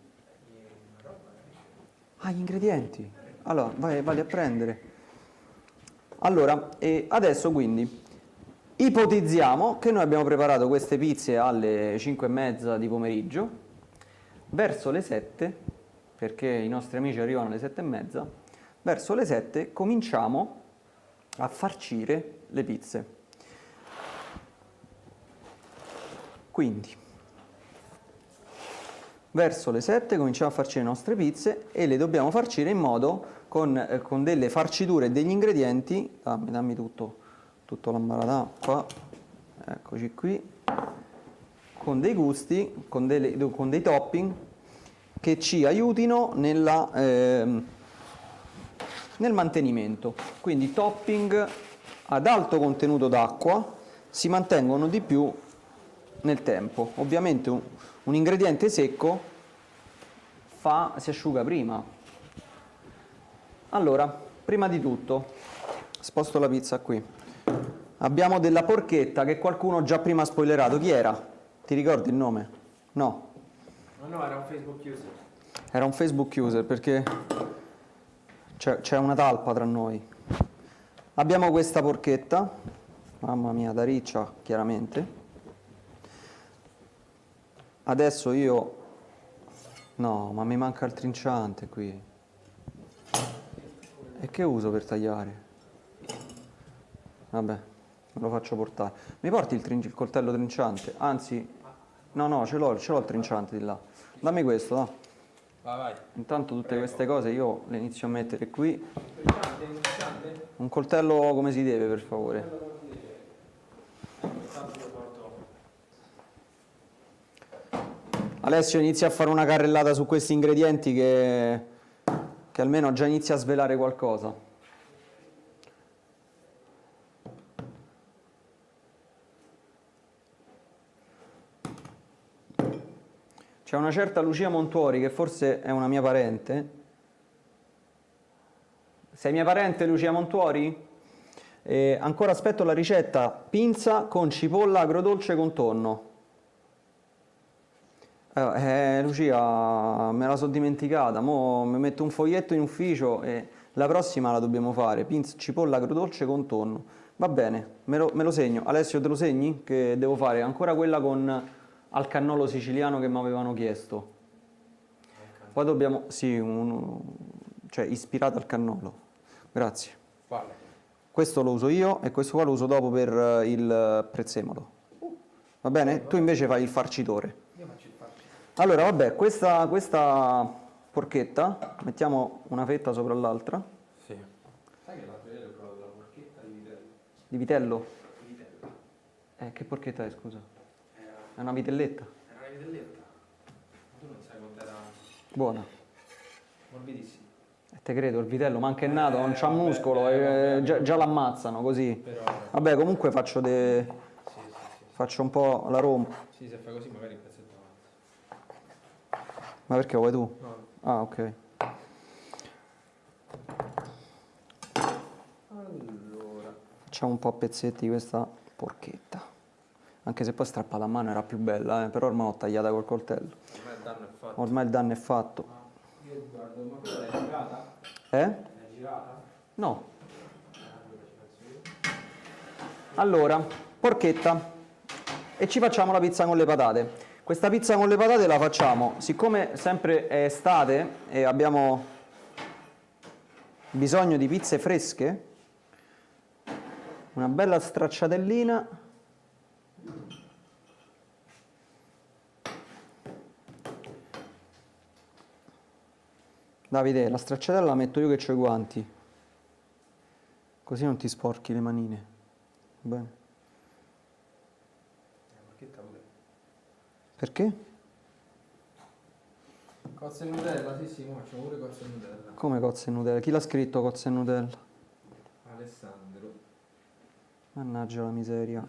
Ah, gli ingredienti. Allora, vai, vai a prendere. Allora, e adesso quindi ipotizziamo che noi abbiamo preparato queste pizze alle cinque e mezza di pomeriggio. Verso le sette, perché i nostri amici arrivano alle sette e mezza, verso le sette cominciamo a farcire le pizze. Quindi, verso le sette cominciamo a farcire le nostre pizze e le dobbiamo farcire in modo con, eh, con delle farciture e degli ingredienti. Dammi, dammi tutto, tutto l'ambaradà qua, eccoci qui, con dei gusti, con, delle, con dei topping che ci aiutino nella, ehm, nel mantenimento. Quindi topping ad alto contenuto d'acqua si mantengono di più nel tempo. Ovviamente un, un ingrediente secco fa, si asciuga prima. Allora, prima di tutto, sposto la pizza qui. Abbiamo della porchetta che qualcuno già prima ha spoilerato. Chi era? Ti ricordi il nome? No. No, no, era un Facebook user. Era un Facebook user perché c'è, c'è una talpa tra noi. Abbiamo questa porchetta, mamma mia, da riccia chiaramente. Adesso io... No, ma mi manca il trinciante qui. E che uso per tagliare? Vabbè, me lo faccio portare. Mi porti il, trin- il coltello trinciante? Anzi, no, no, ce l'ho, ce l'ho il trinciante di là. Dammi questo, no? Vai, vai. Intanto tutte queste cose io le inizio a mettere qui. Un coltello come si deve, per favore. Alessio inizia a fare una carrellata su questi ingredienti che, che almeno già inizia a svelare qualcosa. C'è una certa Lucia Montuori che forse è una mia parente. Sei mia parente, Lucia Montuori? Eh, ancora aspetto la ricetta pinza con cipolla agrodolce con tonno. Eh, eh, Lucia, me la sono dimenticata. Mo mi metto un foglietto in ufficio e la prossima la dobbiamo fare. Pinza, cipolla agrodolce con tonno. Va bene, me lo, me lo segno. Alessio, te lo segni? Che devo fare ancora quella con al cannolo siciliano che mi avevano chiesto. Poi dobbiamo... Sì, un, cioè ispirata al cannolo. Grazie. Vale. Questo lo uso io e questo qua lo uso dopo per eh, il prezzemolo. Va bene? Tu invece fai il farcitore. Io faccio il farcito. Allora, vabbè, questa, questa porchetta, mettiamo una fetta sopra l'altra. Sì. Sai che l'altro ieri ho provato la porchetta di vitello? Di vitello? Di vitello. Eh, che porchetta è, scusa? Era, È una vitelletta? era una vitelletta. Ma tu non sai quant'era Buona. morbidissima. Eh, te credo, il vitello, ma anche è nato, non c'ha vabbè, muscolo, eh, eh, vabbè, già, vabbè. già l'ammazzano così. Però... Vabbè, comunque faccio de... Sì, sì, sì. faccio un po' la rompo. Sì, se fai così magari il pezzetto avanza. Ma perché vuoi tu? No. Ah, ok. Allora. Facciamo un po' a pezzetti questa porchetta. Anche se poi strappata a mano era più bella, eh, però ormai l'ho tagliata col coltello. Ormai il danno è fatto. Ormai il danno è fatto. Ma io guardo, ma quella l'hai girata? Eh? L'hai girata? No. Ah, allora ci penso io. Allora, porchetta. E ci facciamo la pizza con le patate. Questa pizza con le patate la facciamo, siccome sempre è estate e abbiamo bisogno di pizze fresche, una bella stracciatellina. Davide, la stracciatella la metto io che ho i guanti, così non ti sporchi le manine. Va bene? La porchetta pure. Perché? Cozze e Nutella, sì sì, ma facciamo pure cozze e Nutella. Come cozze e Nutella? Chi l'ha scritto cozze e Nutella? Alessandro. Mannaggia la miseria.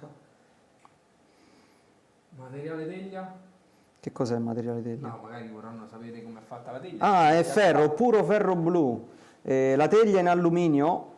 Materiale teglia? Che cos'è il materiale teglia? No, magari vorranno sapere com'è fatta la teglia. Ah, è ferro, puro ferro blu. Eh, la teglia in alluminio.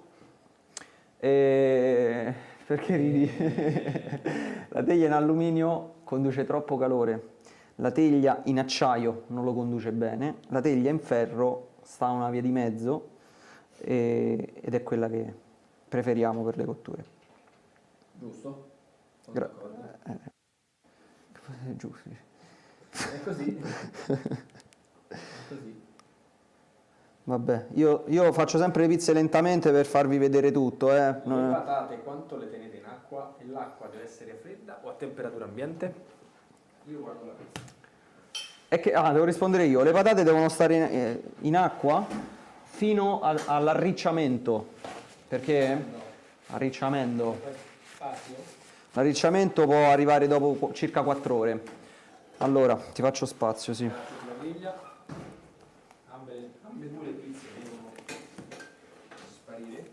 Eh, perché ridi? La teglia in alluminio conduce troppo calore. La teglia in acciaio non lo conduce bene. La teglia in ferro sta a una via di mezzo eh, ed è quella che preferiamo per le cotture. Giusto? Sono Gra- d'accordo. Eh, giusto. È così. È così. Vabbè, io, io faccio sempre le pizze lentamente per farvi vedere tutto, eh. Le No- patate quanto le tenete in acqua? E l'acqua deve essere fredda o a temperatura ambiente? Io guardo la pizza. È che, ah, devo rispondere io. Le patate devono stare in, eh, in acqua fino al- all'arricciamento. Perché? Arricciamento. Spazio? L'arricciamento può arrivare dopo qu- circa quattro ore. Allora, ti faccio spazio, sì. Sulla griglia. Ambe, ambe due le pizze devono sparire.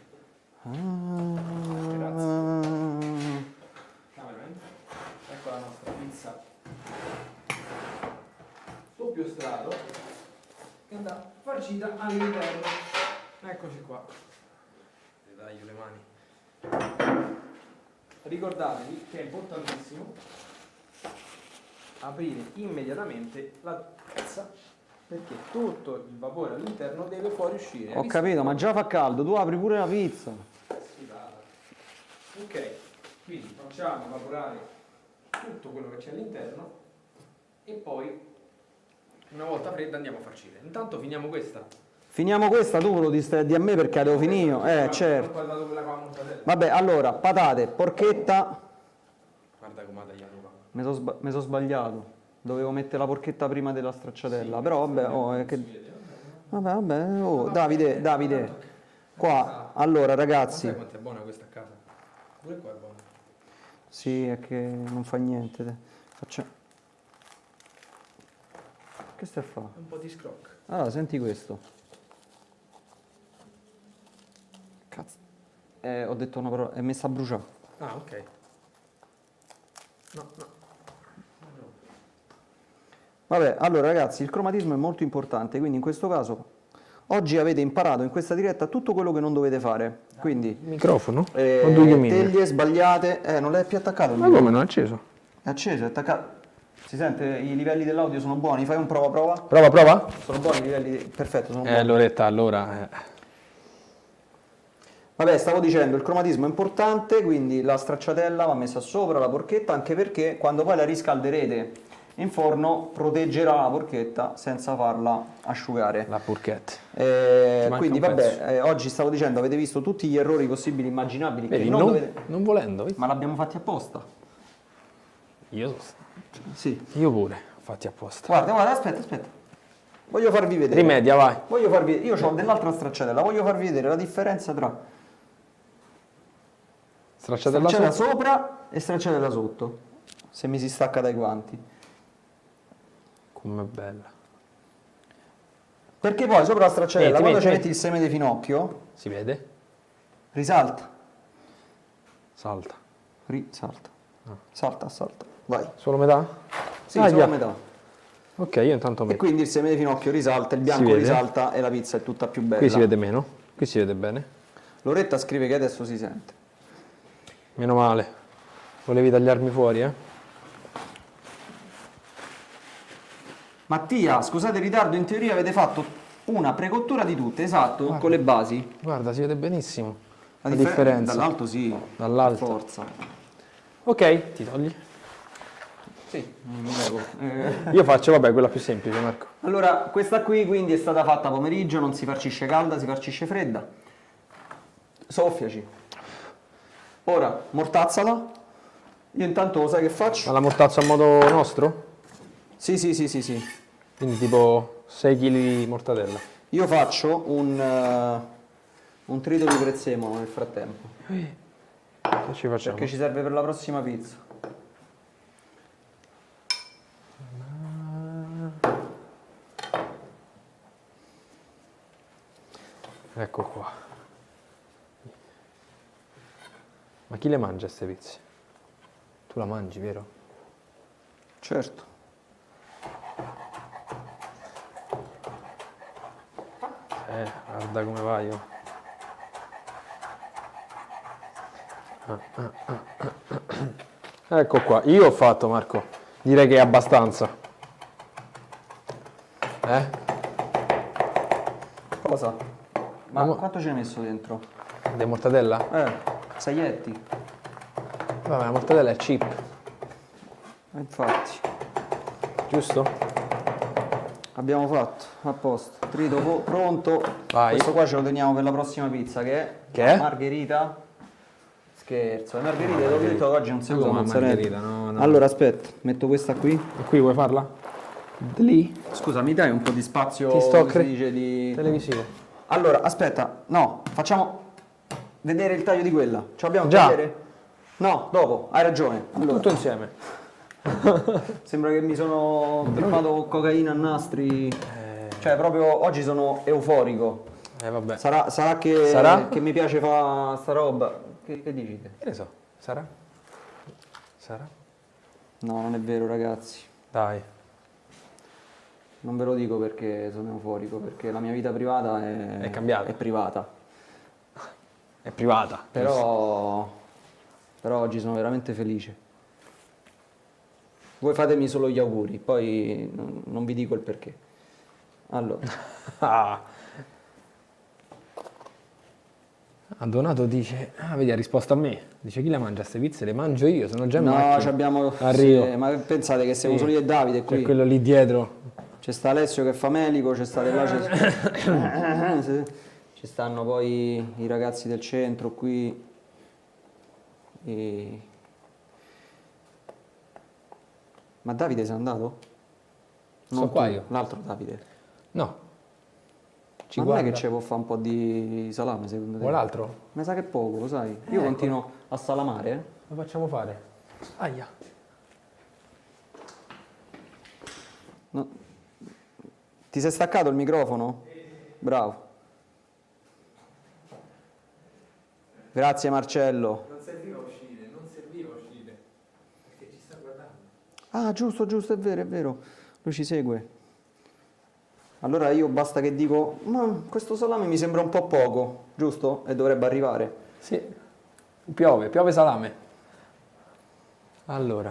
Cameraman. Ecco la nostra pizza. Doppio strato. Che andrà farcita all'interno. Eccoci qua. Le taglio le mani. Ricordatevi che è importantissimo aprire immediatamente la pizza perché tutto il vapore all'interno deve fuoriuscire. Ho capito, ma già fa caldo, tu apri pure la pizza. Schifata. Ok, quindi facciamo evaporare tutto quello che c'è all'interno e poi una volta fredda andiamo a farcire. Intanto finiamo questa. Finiamo questa, tu lo distretti a me perché la devo finire io. Eh, certo. Ho guardato quella con la mortadella. Vabbè, allora, patate, porchetta. Guarda come ha tagliato qua. Mi sono sba- mi so sbagliato. Dovevo mettere la porchetta prima della stracciatella. Però vabbè, oh, è che... Vabbè, vabbè, oh, Davide, Davide. Qua, allora ragazzi. Sai quanto è buona questa a casa? Pure qua è buona. Sì, è che non fa niente. te. Faccia... Che stai a fare? Un po' di scroc. Allora, senti questo. Cazzo. Eh, ho detto una parola, è messa a bruciare. Ah, ok. No, no. Vabbè, allora ragazzi, il cromatismo è molto importante, quindi in questo caso oggi avete imparato in questa diretta tutto quello che non dovete fare. Quindi Microfono? eh, O due chiamine? teglie sbagliate, eh, non l'hai più attaccato? il Ma microfono? come non è acceso? È acceso, è attaccato. Si sente, i livelli dell'audio sono buoni, fai un prova prova? Prova, prova? Sono buoni i livelli, perfetto, sono Eh, buoni. Loretta, allora... Eh. Vabbè, stavo dicendo, il cromatismo è importante, quindi la stracciatella va messa sopra la porchetta, anche perché quando poi la riscalderete in forno proteggerà la porchetta senza farla asciugare. La purchetta. Eh, Ci manca quindi un pezzo. vabbè, eh, oggi stavo dicendo, avete visto tutti gli errori possibili e immaginabili Vedi, che non non, dovete... non volendo. Ma l'abbiamo fatti apposta. Io, Sì. io pure, fatti apposta. Guarda, guarda, aspetta, aspetta. Voglio farvi vedere. Rimedia, vai. Voglio farvi... Io ho dell'altra stracciatella, voglio farvi vedere la differenza tra Stracciatella stracciatella sopra. sopra e stracciatella sotto. Se mi si stacca dai guanti. Com'è bella. Perché poi sopra la stracciatella, Metti, quando metti, ci metti metti. il seme di finocchio, Si vede? risalta. Salta. Risalta. Salta, salta. Vai. Solo metà? Sì, Ah, solo via. a metà. Ok, io intanto E metto. quindi il seme di finocchio risalta, il bianco vede? risalta e la pizza è tutta più bella. Qui si vede meno, qui si vede bene. Loretta scrive che adesso si sente. Meno male. Volevi tagliarmi fuori, eh? Mattia, scusate il ritardo, in teoria avete fatto una precottura di tutte, esatto, con le basi. Guarda, si vede benissimo la, differ- differenza. Dall'alto sì, Dall'alto. forza. Ok, ti togli. Sì, mi levo. Eh, Io faccio, vabbè, quella più semplice, Marco. Allora, questa qui quindi è stata fatta pomeriggio, non si farcisce calda, si farcisce fredda. Soffiaci. Ora, mortazzala. Io intanto lo sai che faccio? Ma la mortazza a modo nostro? Sì, sì, sì, sì, sì. Quindi tipo sei chili di mortadella. Io faccio un, eh, un trito di prezzemolo nel frattempo, Che ci facciamo? perché ci serve per la prossima pizza. Ecco qua. Ma chi le mangia queste pizze? Tu la mangi, vero? Certo. Eh, guarda come va io. Ah, ah, ah, ah, ah. Ecco qua, io ho fatto, Marco. Direi che è abbastanza. Eh? Cosa? Ma Ma- quanto ci hai messo dentro? De mortadella? Eh, saietti. Vabbè, la mortadella è cheap, Eh, Infatti, giusto? abbiamo fatto, a posto. Trito po- pronto. Vai. Questo qua ce lo teniamo per la prossima pizza che è? Che è? Margherita. Scherzo, le margherite, l'ho detto che oggi non si Ma usa come mozzarella. margherita? No, no. Allora, aspetta, metto questa qui. E qui vuoi farla? Lì? Scusa, mi dai un po' di spazio, Ti sto come cre- si dice, di... Televisivo. Allora, aspetta, no, facciamo vedere il taglio di quella. Ce l'abbiamo Già. a vedere? No, dopo, hai ragione. Allora, Tutto insieme. sembra che mi sono fermato con cocaina a nastri. Cioè, proprio oggi sono euforico. Eh vabbè. Sarà, sarà che, Sarà? che mi piace fare sta roba. Che, che dicite? Che ne so, sarà? Sarà? No, non è vero, ragazzi. Dai. Non ve lo dico perché sono euforico, perché la mia vita privata è, È cambiata. È privata. È privata. Però, però oggi sono veramente felice. Voi fatemi solo gli auguri, poi non, non vi dico il perché. Allora, Ah. A Donato dice, ah vedi ha risposto a me, dice chi le mangia queste pizze? Le mangio io, sono già in no, macchina. ci abbiamo... Arrivo. sì, ma pensate che siamo Sì. soli io e Davide qui. C'è quello lì dietro. C'è sta Alessio che è famelico, c'è state là, c'è... Sì. Ci stanno poi i ragazzi del centro qui. E... Ma Davide sei andato? Sono qua tu, io. L'altro Davide. No. Ci Ma non è guarda. che ci può fare un po' di salame secondo te? Vuoi l'altro? Mi sa che è poco, lo sai? Io Eh, continuo a salamare, eh? Lo facciamo fare. Aia. No. Ti sei staccato il microfono? Bravo. Grazie Marcello. Non serviva uscire, non serviva uscire. Perché ci sta guardando. Ah, giusto, giusto, è vero, è vero. Lui ci segue. Allora io basta che dico, ma questo salame mi sembra un po' poco, giusto? E dovrebbe arrivare. Sì. Piove, piove salame. Allora.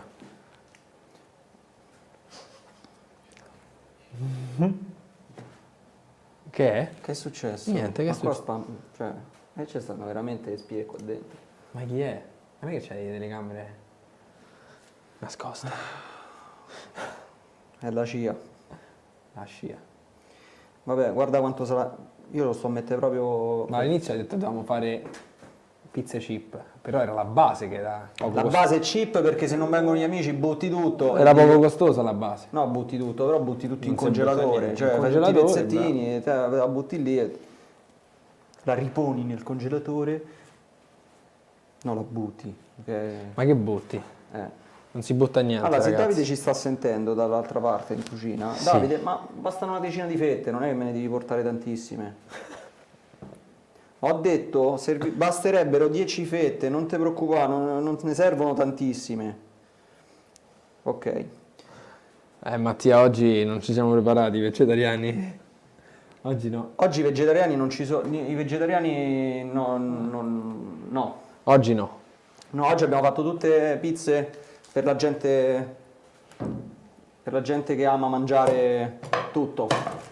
Che è? Che è successo? Niente, che è Ma qua successo? spam- cioè, e ci stanno veramente le spie qua dentro. Ma chi è? Non è che c'hai delle telecamere nascoste. È la C I A. La scia. Vabbè, guarda quanto sarà. Io lo sto a mettere proprio. Ma all'inizio hai detto dovevamo fare pizze chip, però era la base che era poco La costosa. base è cheap perché se non vengono gli amici butti tutto. Era e poco devi- costosa la base. No, butti tutto, però butti tutto in Non si butta congelatore. niente. Cioè, In fai tutti i congelatore, pezzettini, e te la la butti lì e la riponi nel congelatore. No, la butti. perché- Ma che butti? eh. Non si butta niente, Allora, se ragazzi. Davide ci sta sentendo dall'altra parte in cucina, Sì. Davide, ma bastano una decina di fette, non è che me ne devi portare tantissime. Ho detto, servi- basterebbero dieci fette, non ti preoccupare, non, non ne servono tantissime. Ok. Eh Mattia, oggi non ci siamo preparati, vegetariani. Oggi no. Oggi i vegetariani non ci sono, i vegetariani no, non- no. Oggi no. No, oggi abbiamo fatto tutte pizze per la gente, per la gente che ama mangiare tutto.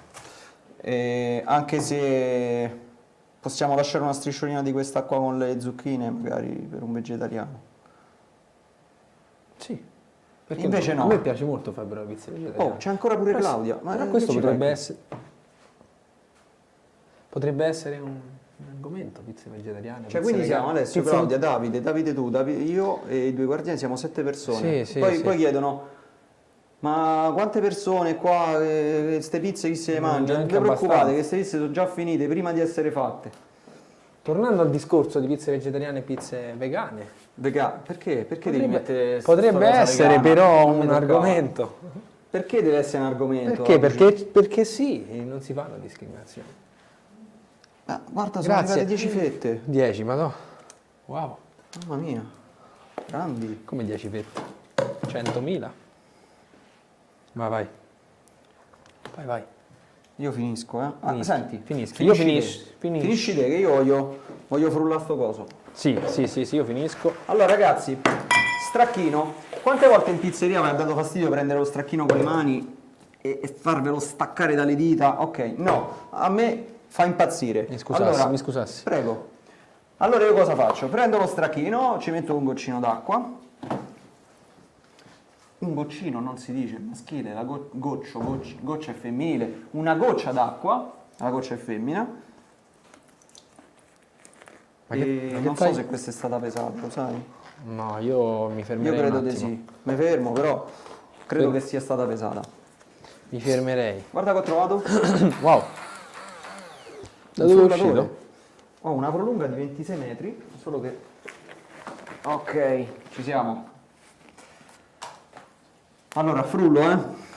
E anche se possiamo lasciare una strisciolina di questa qua con le zucchine, magari per un vegetariano. Sì. Perché Invece no. A me piace molto fare però la pizza vegetariana. Oh, c'è ancora pure Però sì, Claudia. Ma però che questo ci potrebbe fai? essere... Potrebbe essere un, un argomento, pizze vegetariane. Cioè, pizze quindi vegane. siamo Alessio, Pizze- Claudia, Davide, Davide tu, Davide io e i due guardiani, siamo sette persone. Sì, sì, poi, sì. poi chiedono, ma quante persone qua, queste pizze chi se le Non mangia? Non vi neanche preoccupate abbastanza. che queste pizze sono già finite prima di essere fatte. Tornando al discorso di pizze vegetariane e pizze vegane, Vega- perché? Perché devi potrebbe, mettere sta potrebbe cosa essere vegana? però Non mi un toccare. argomento. Perché deve essere un argomento? Perché? oggi? Perché, perché sì, non si fanno discriminazioni. Ah, guarda, sono Grazie. arrivate dieci fette. dieci, ma no. Wow, Mamma mia, grandi. come dieci fette? centomila. Vai, vai. Vai, vai. Io finisco, eh. Ah, Finisci, senti, finischi. Io finisci finisci, te. finisci. Finisci te che io voglio, voglio frullare sto coso. Sì, sì, sì, sì, io finisco. Allora ragazzi, stracchino, quante volte in pizzeria mi ha dato fastidio prendere lo stracchino con le mani e, e farvelo staccare dalle dita? Ok, no, a me fa impazzire. Mi scusassi, Allora, mi scusassi. Prego. Allora io cosa faccio? Prendo lo stracchino, ci metto un goccino d'acqua. Un goccino non si dice maschile, la go- goccio, gocci- goccia è femminile. Una goccia d'acqua, la goccia è femmina. Ma che- E ma che non fai? so se questa è stata pesata, lo sai? No, io mi Io fermerei credo un di attimo. sì. Mi fermo, però credo Fermo. che sia stata pesata. Mi fermerei. Guarda che ho trovato. Wow. Da Un dove è frullatore. uscito? Ho una prolunga di ventisei metri, solo che... Ok, ci siamo. Allora, frullo, eh.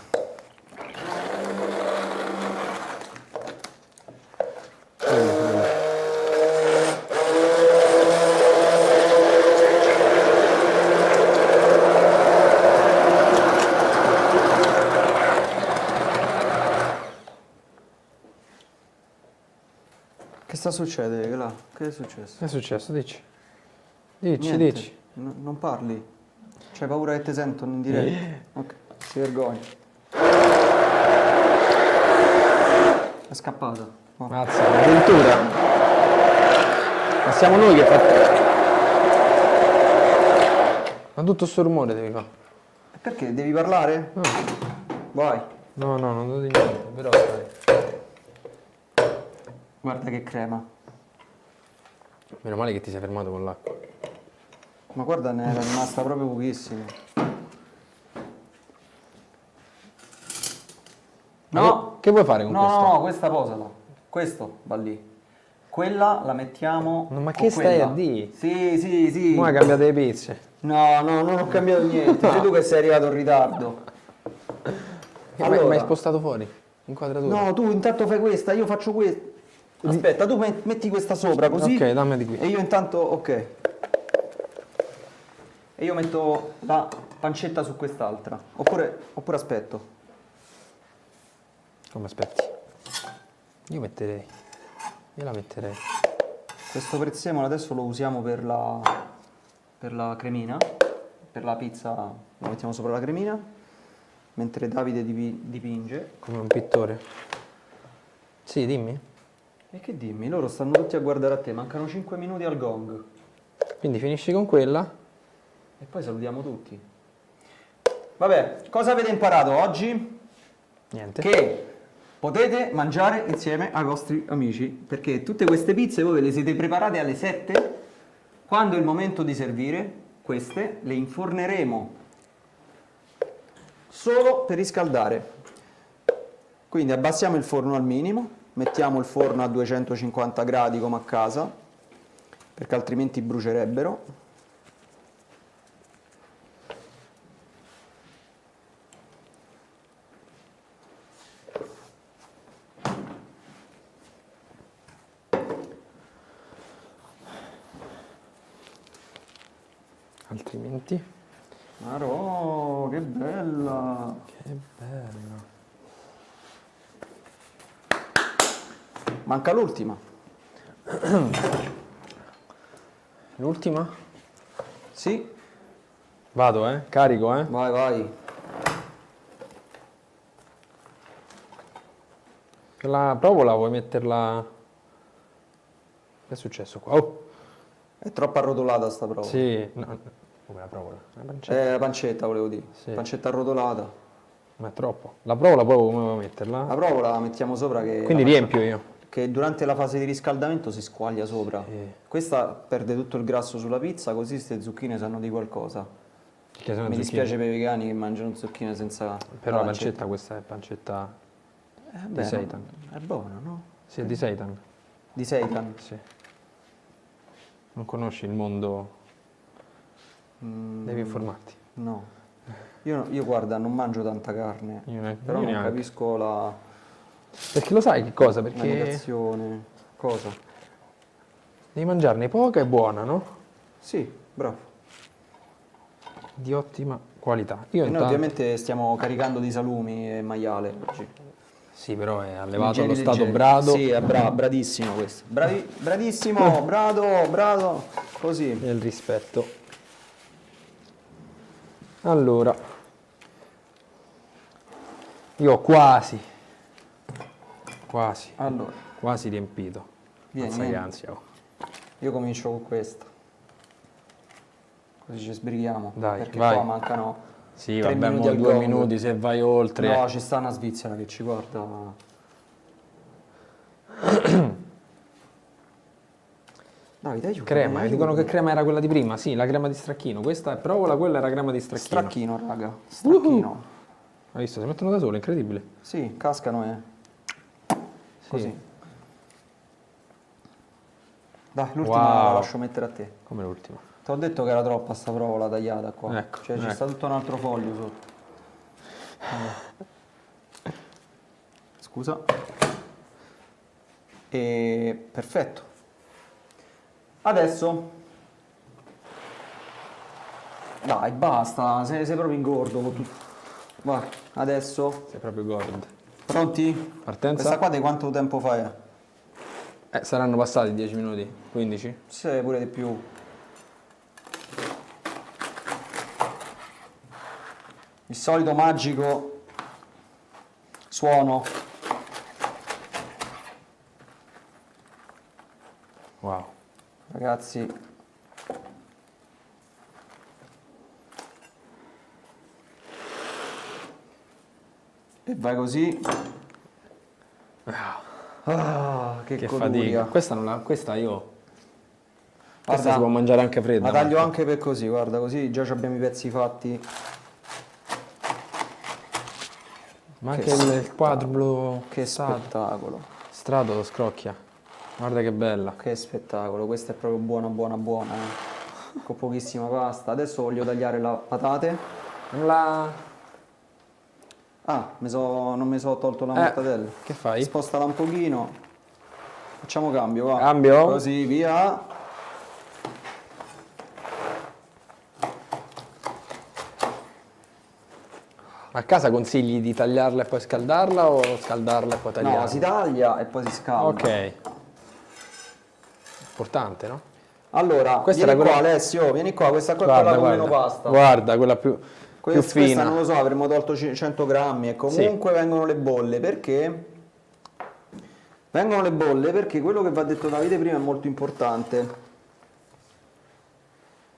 Che sta succedendo? Che là? Che è successo? Che è successo? Dici. Dici, Niente. dici. N- non parli. C'hai paura che ti sentono in diretta? Ok, si vergogna. È scappata. Oh. Mazza, addirittura. Ma siamo noi che facciamo. Ma tutto sto rumore devi fare. Perché? Devi parlare? No, Vai. no, no, non do di niente, però dai. Guarda che crema. Meno male che ti sei fermato con l'acqua. Ma guarda, ne era rimasta proprio pochissimo. Ma No! che, che vuoi fare con No, questo? no, no, questa posala. Questo va lì. Quella la mettiamo. No, ma con che stai quella. a dire? Sì, sì, sì. Ora cambiate le pizze. No, no, non ho cambiato niente. Sei tu che sei arrivato in ritardo. Ma Allora. mi hai spostato fuori? Inquadratura. No, tu intanto fai questa, io faccio questa. Aspetta, tu met- metti questa sopra così. Ok, dammi di qui. E io intanto, ok. E io metto la pancetta su quest'altra. Oppure, oppure aspetto. Come aspetti? Io metterei. Io la metterei. Questo prezzemolo adesso lo usiamo per la, per la cremina. Per la pizza lo mettiamo sopra la cremina. Mentre Davide dipi- dipinge. Come un pittore. Sì, dimmi. E che dimmi? Loro stanno tutti a guardare a te. Mancano cinque minuti al gong. Quindi finisci con quella. E poi salutiamo tutti. Vabbè, cosa avete imparato oggi? Niente. che potete mangiare insieme ai vostri amici, perché tutte queste pizze voi ve le siete preparate alle sette, quando è il momento di servire, queste le inforneremo solo per riscaldare. Quindi abbassiamo il forno al minimo, mettiamo il forno a duecentocinquanta gradi come a casa, perché altrimenti brucierebbero. Altrimenti... Marò, che bella! Che bello. Manca l'ultima. L'ultima? Sì, Vado, eh? Carico, eh? vai, vai. La provola vuoi metterla... Che è successo qua? Oh! È troppo arrotolata sta prova. Sì, no, no, come la provola? La pancetta. È la pancetta, volevo dire. Sì. Pancetta arrotolata. Ma è troppo. La provola poi come vuoi metterla? La provola la mettiamo sopra che... Quindi la riempio io. Che durante la fase di riscaldamento si squaglia sopra. Sì. Questa perde tutto il grasso sulla pizza, così queste zucchine sanno di qualcosa. Perché sono Mi zucchine. dispiace per i vegani che mangiano zucchine senza... Però la pancetta questa è pancetta Eh, di beh, seitan. È buona, no? Sì, è di seitan. Di seitan. Sì. Non conosci il mondo? Mm, Devi informarti. No. Io, io guarda, non mangio tanta carne. Io ne- Però io non neanche. capisco la... Perché lo sai che cosa? la Perché negazione. Cosa? devi mangiarne poca e buona, no? Sì, bravo. Di ottima qualità. Io E noi intanto... ovviamente stiamo caricando di salumi e maiale oggi. Sì, però è allevato Leggeri, allo stato leggeri. brado Sì, è bra- bradissimo questo. Bravi- bradissimo, brado, brado. Così. nel rispetto. Allora, io ho quasi, quasi, Allora, quasi riempito. Vieni, Mazza che vieni. ansia, oh. io comincio con questa. Così ci sbrighiamo. Dai, perché vai. qua mancano Sì, tre vabbè, minuti mo al due gong. minuti se vai oltre. No, ci sta una svizzera che ci guarda. Davide, aiuto. Crema, e dicono che crema era quella di prima. Sì, la crema di stracchino. Questa è provola, quella era crema di stracchino. Stracchino, raga. Stracchino. Hai visto? Si mettono da solo, incredibile. Sì, cascano e... Sì. Così. Dai, l'ultima Wow. la lascio mettere a te. Come l'ultima. Ti ho detto che era troppa sta provola tagliata qua. Ecco, Cioè, ci ecco. sta tutto un altro foglio sotto. Scusa. E... perfetto. Adesso... Dai, basta, sei, sei proprio ingordo con tutto. Vai, adesso... Sei proprio gold. Pronti? Partenza? Questa qua di quanto tempo fai? Eh, saranno passati dieci minuti, quindici. Sì, pure di più. Il solito magico suono. Wow. Ragazzi. E vai così. Ah, che, Che goduria. fatica. Questa, non la, questa io... Questa Guarda, si può mangiare anche fredda. La taglio Marco. anche per così, guarda, così già abbiamo i pezzi fatti. Ma anche Che il, il spettacolo. quadruplo Che strato. spettacolo. Strato lo scrocchia. Guarda che bella. Che spettacolo, questa è proprio buona, buona, buona. Eh. Con pochissima pasta. Adesso voglio tagliare le patate. Non la... Ah, mi so- non mi sono tolto la Eh, mortadella. che fai? Spostala un pochino. Facciamo cambio, va. Cambio? Così, via. A casa consigli di tagliarla e poi scaldarla o scaldarla e poi tagliarla? No, si taglia e poi si scalda. Ok. Importante, no? Allora, Questa vieni era qua quella- Alessio, vieni qua, questa qua è quella Guarda, con guarda. meno pasta. Guarda, quella più, più Questa, questa fina. non lo so, avremmo tolto ci- cento grammi e comunque vengono le bolle perché vengono le bolle perché quello che va detto Davide prima è molto importante.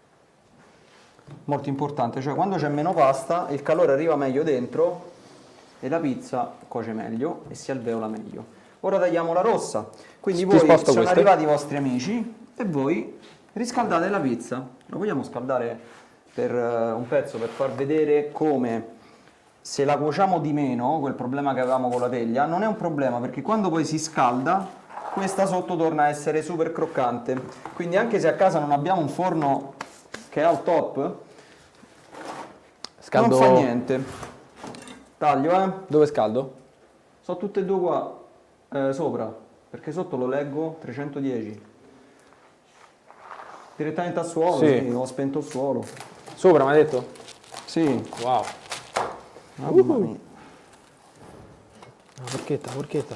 Molto importante, cioè quando c'è meno pasta il calore arriva meglio dentro e la pizza cuoce meglio e si alveola meglio. Ora tagliamo la rossa, quindi Ti voi sposto sono queste. arrivati i vostri amici e voi riscaldate la pizza. La vogliamo scaldare per eh, un pezzo per far vedere come se la cuociamo di meno, quel problema che avevamo con la teglia, non è un problema perché quando poi si scalda, questa sotto torna a essere super croccante. Quindi anche se a casa non abbiamo un forno che è al top, Scaldo... non fa niente. Taglio, eh. Dove scaldo? Sono tutte e due qua, eh, sopra, perché sotto lo leggo trecentodieci. Direttamente al suolo, Sì. sì, ho spento il suolo. Sopra, mi hai detto? Sì, Wow. mamma mia. La porchetta, la porchetta.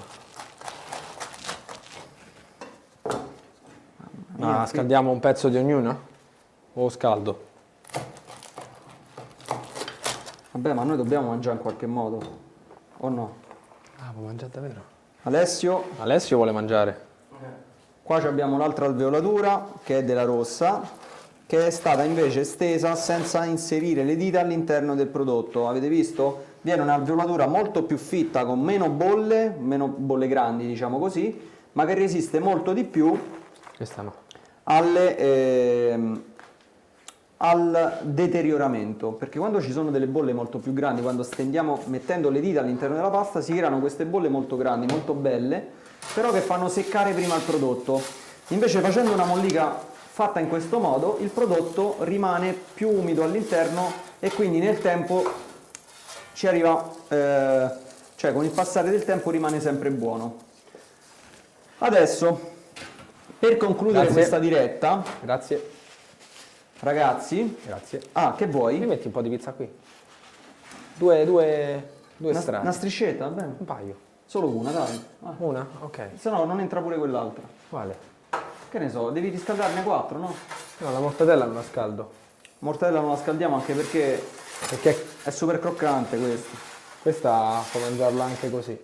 mia, Ah, qui- scaldiamo un pezzo di ognuna? O scaldo? Vabbè, ma noi dobbiamo mangiare in qualche modo, o no? Ah, può mangiare davvero? Alessio, Alessio vuole mangiare. qua ci abbiamo l'altra alveolatura, che è della rossa, che è stata invece stesa senza inserire le dita all'interno del prodotto. Avete visto? Viene un'alveolatura molto più fitta, con meno bolle, meno bolle grandi, diciamo così, ma che resiste molto di più Questa no. alle, ehm, al deterioramento, perché quando ci sono delle bolle molto più grandi, quando stendiamo mettendo le dita all'interno della pasta, si creano queste bolle molto grandi, molto belle, però che fanno seccare prima il prodotto. Invece facendo una mollica fatta in questo modo, il prodotto rimane più umido all'interno e quindi nel tempo ci arriva, eh, cioè con il passare del tempo rimane sempre buono. Adesso, per concludere Grazie. questa diretta, Grazie. ragazzi, Grazie. ah, che Mi vuoi? metti un po' di pizza qui? Due, due, due Una, strati. una striscetta, va bene? Un paio. Solo una, dai. Ah, Una? Ok. se no non entra pure quell'altra. Quale? Che ne so, devi riscaldarne quattro, no? No, la mortadella non la scaldo. Mortadella non la scaldiamo anche perché Perché è super croccante questo. questa può mangiarla anche così.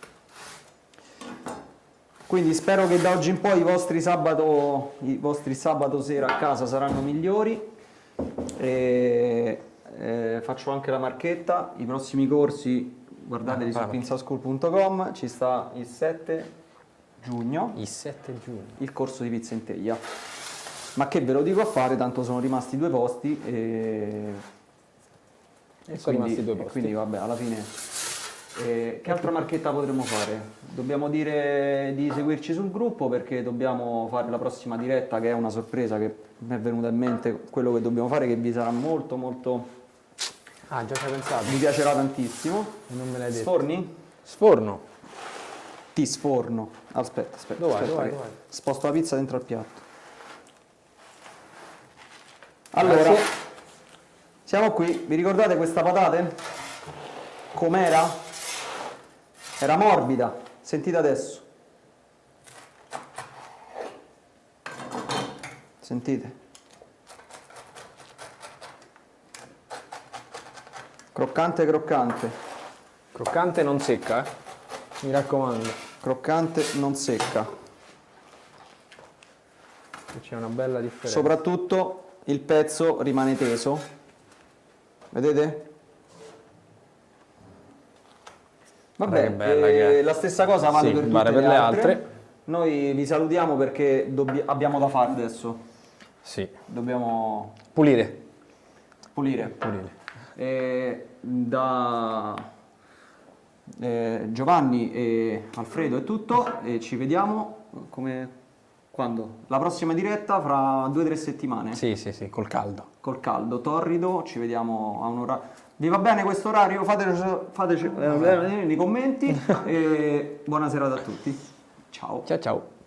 Quindi spero che da oggi in poi i vostri sabato, i vostri sabato sera a casa saranno migliori. E, eh, faccio anche la marchetta. I prossimi corsi, guardateli Ah, su vai, vai. pinsaschool punto com, ci sta il sette giugno, Il sette giugno. il corso di pizza in teglia. Ma che ve lo dico a fare, tanto sono rimasti due posti e, E sono rimasti due e posti. quindi vabbè, alla fine eh, che altra marchetta potremmo fare? Dobbiamo dire di seguirci sul gruppo perché dobbiamo fare la prossima diretta, che è una sorpresa che mi è venuta in mente, quello che dobbiamo fare, che vi sarà molto molto, Ah, già ci hai pensato? vi piacerà tantissimo. E non me l'hai detto. Sforni? Sforno. Ti sforno. Aspetta, aspetta, Dov'è, aspetta dov'è, che dov'è? sposto la pizza dentro al piatto. Allora, Grazie. siamo qui. Vi ricordate questa patate? Com'era? Era morbida. Sentite adesso. Sentite. Croccante, croccante. Croccante non secca, eh? Mi raccomando. Croccante, non secca. Che c'è una bella differenza. Soprattutto il pezzo rimane teso. Vedete? Guarda Vabbè, che bella eh, che è. la stessa cosa vale Sì, per tutte vale le per le altre. altre. Noi vi salutiamo perché dobbi- abbiamo da fare adesso. Sì. Dobbiamo Pulire. pulire. Pulire. E da eh, Giovanni e Alfredo è tutto e ci vediamo come quando? La prossima diretta fra due o tre settimane. Sì, sì, sì, col caldo. Col caldo, torrido, ci vediamo a un'ora. Vi va bene questo orario? Fateci, fateci eh, nei commenti e buona serata a tutti. Ciao. Ciao ciao.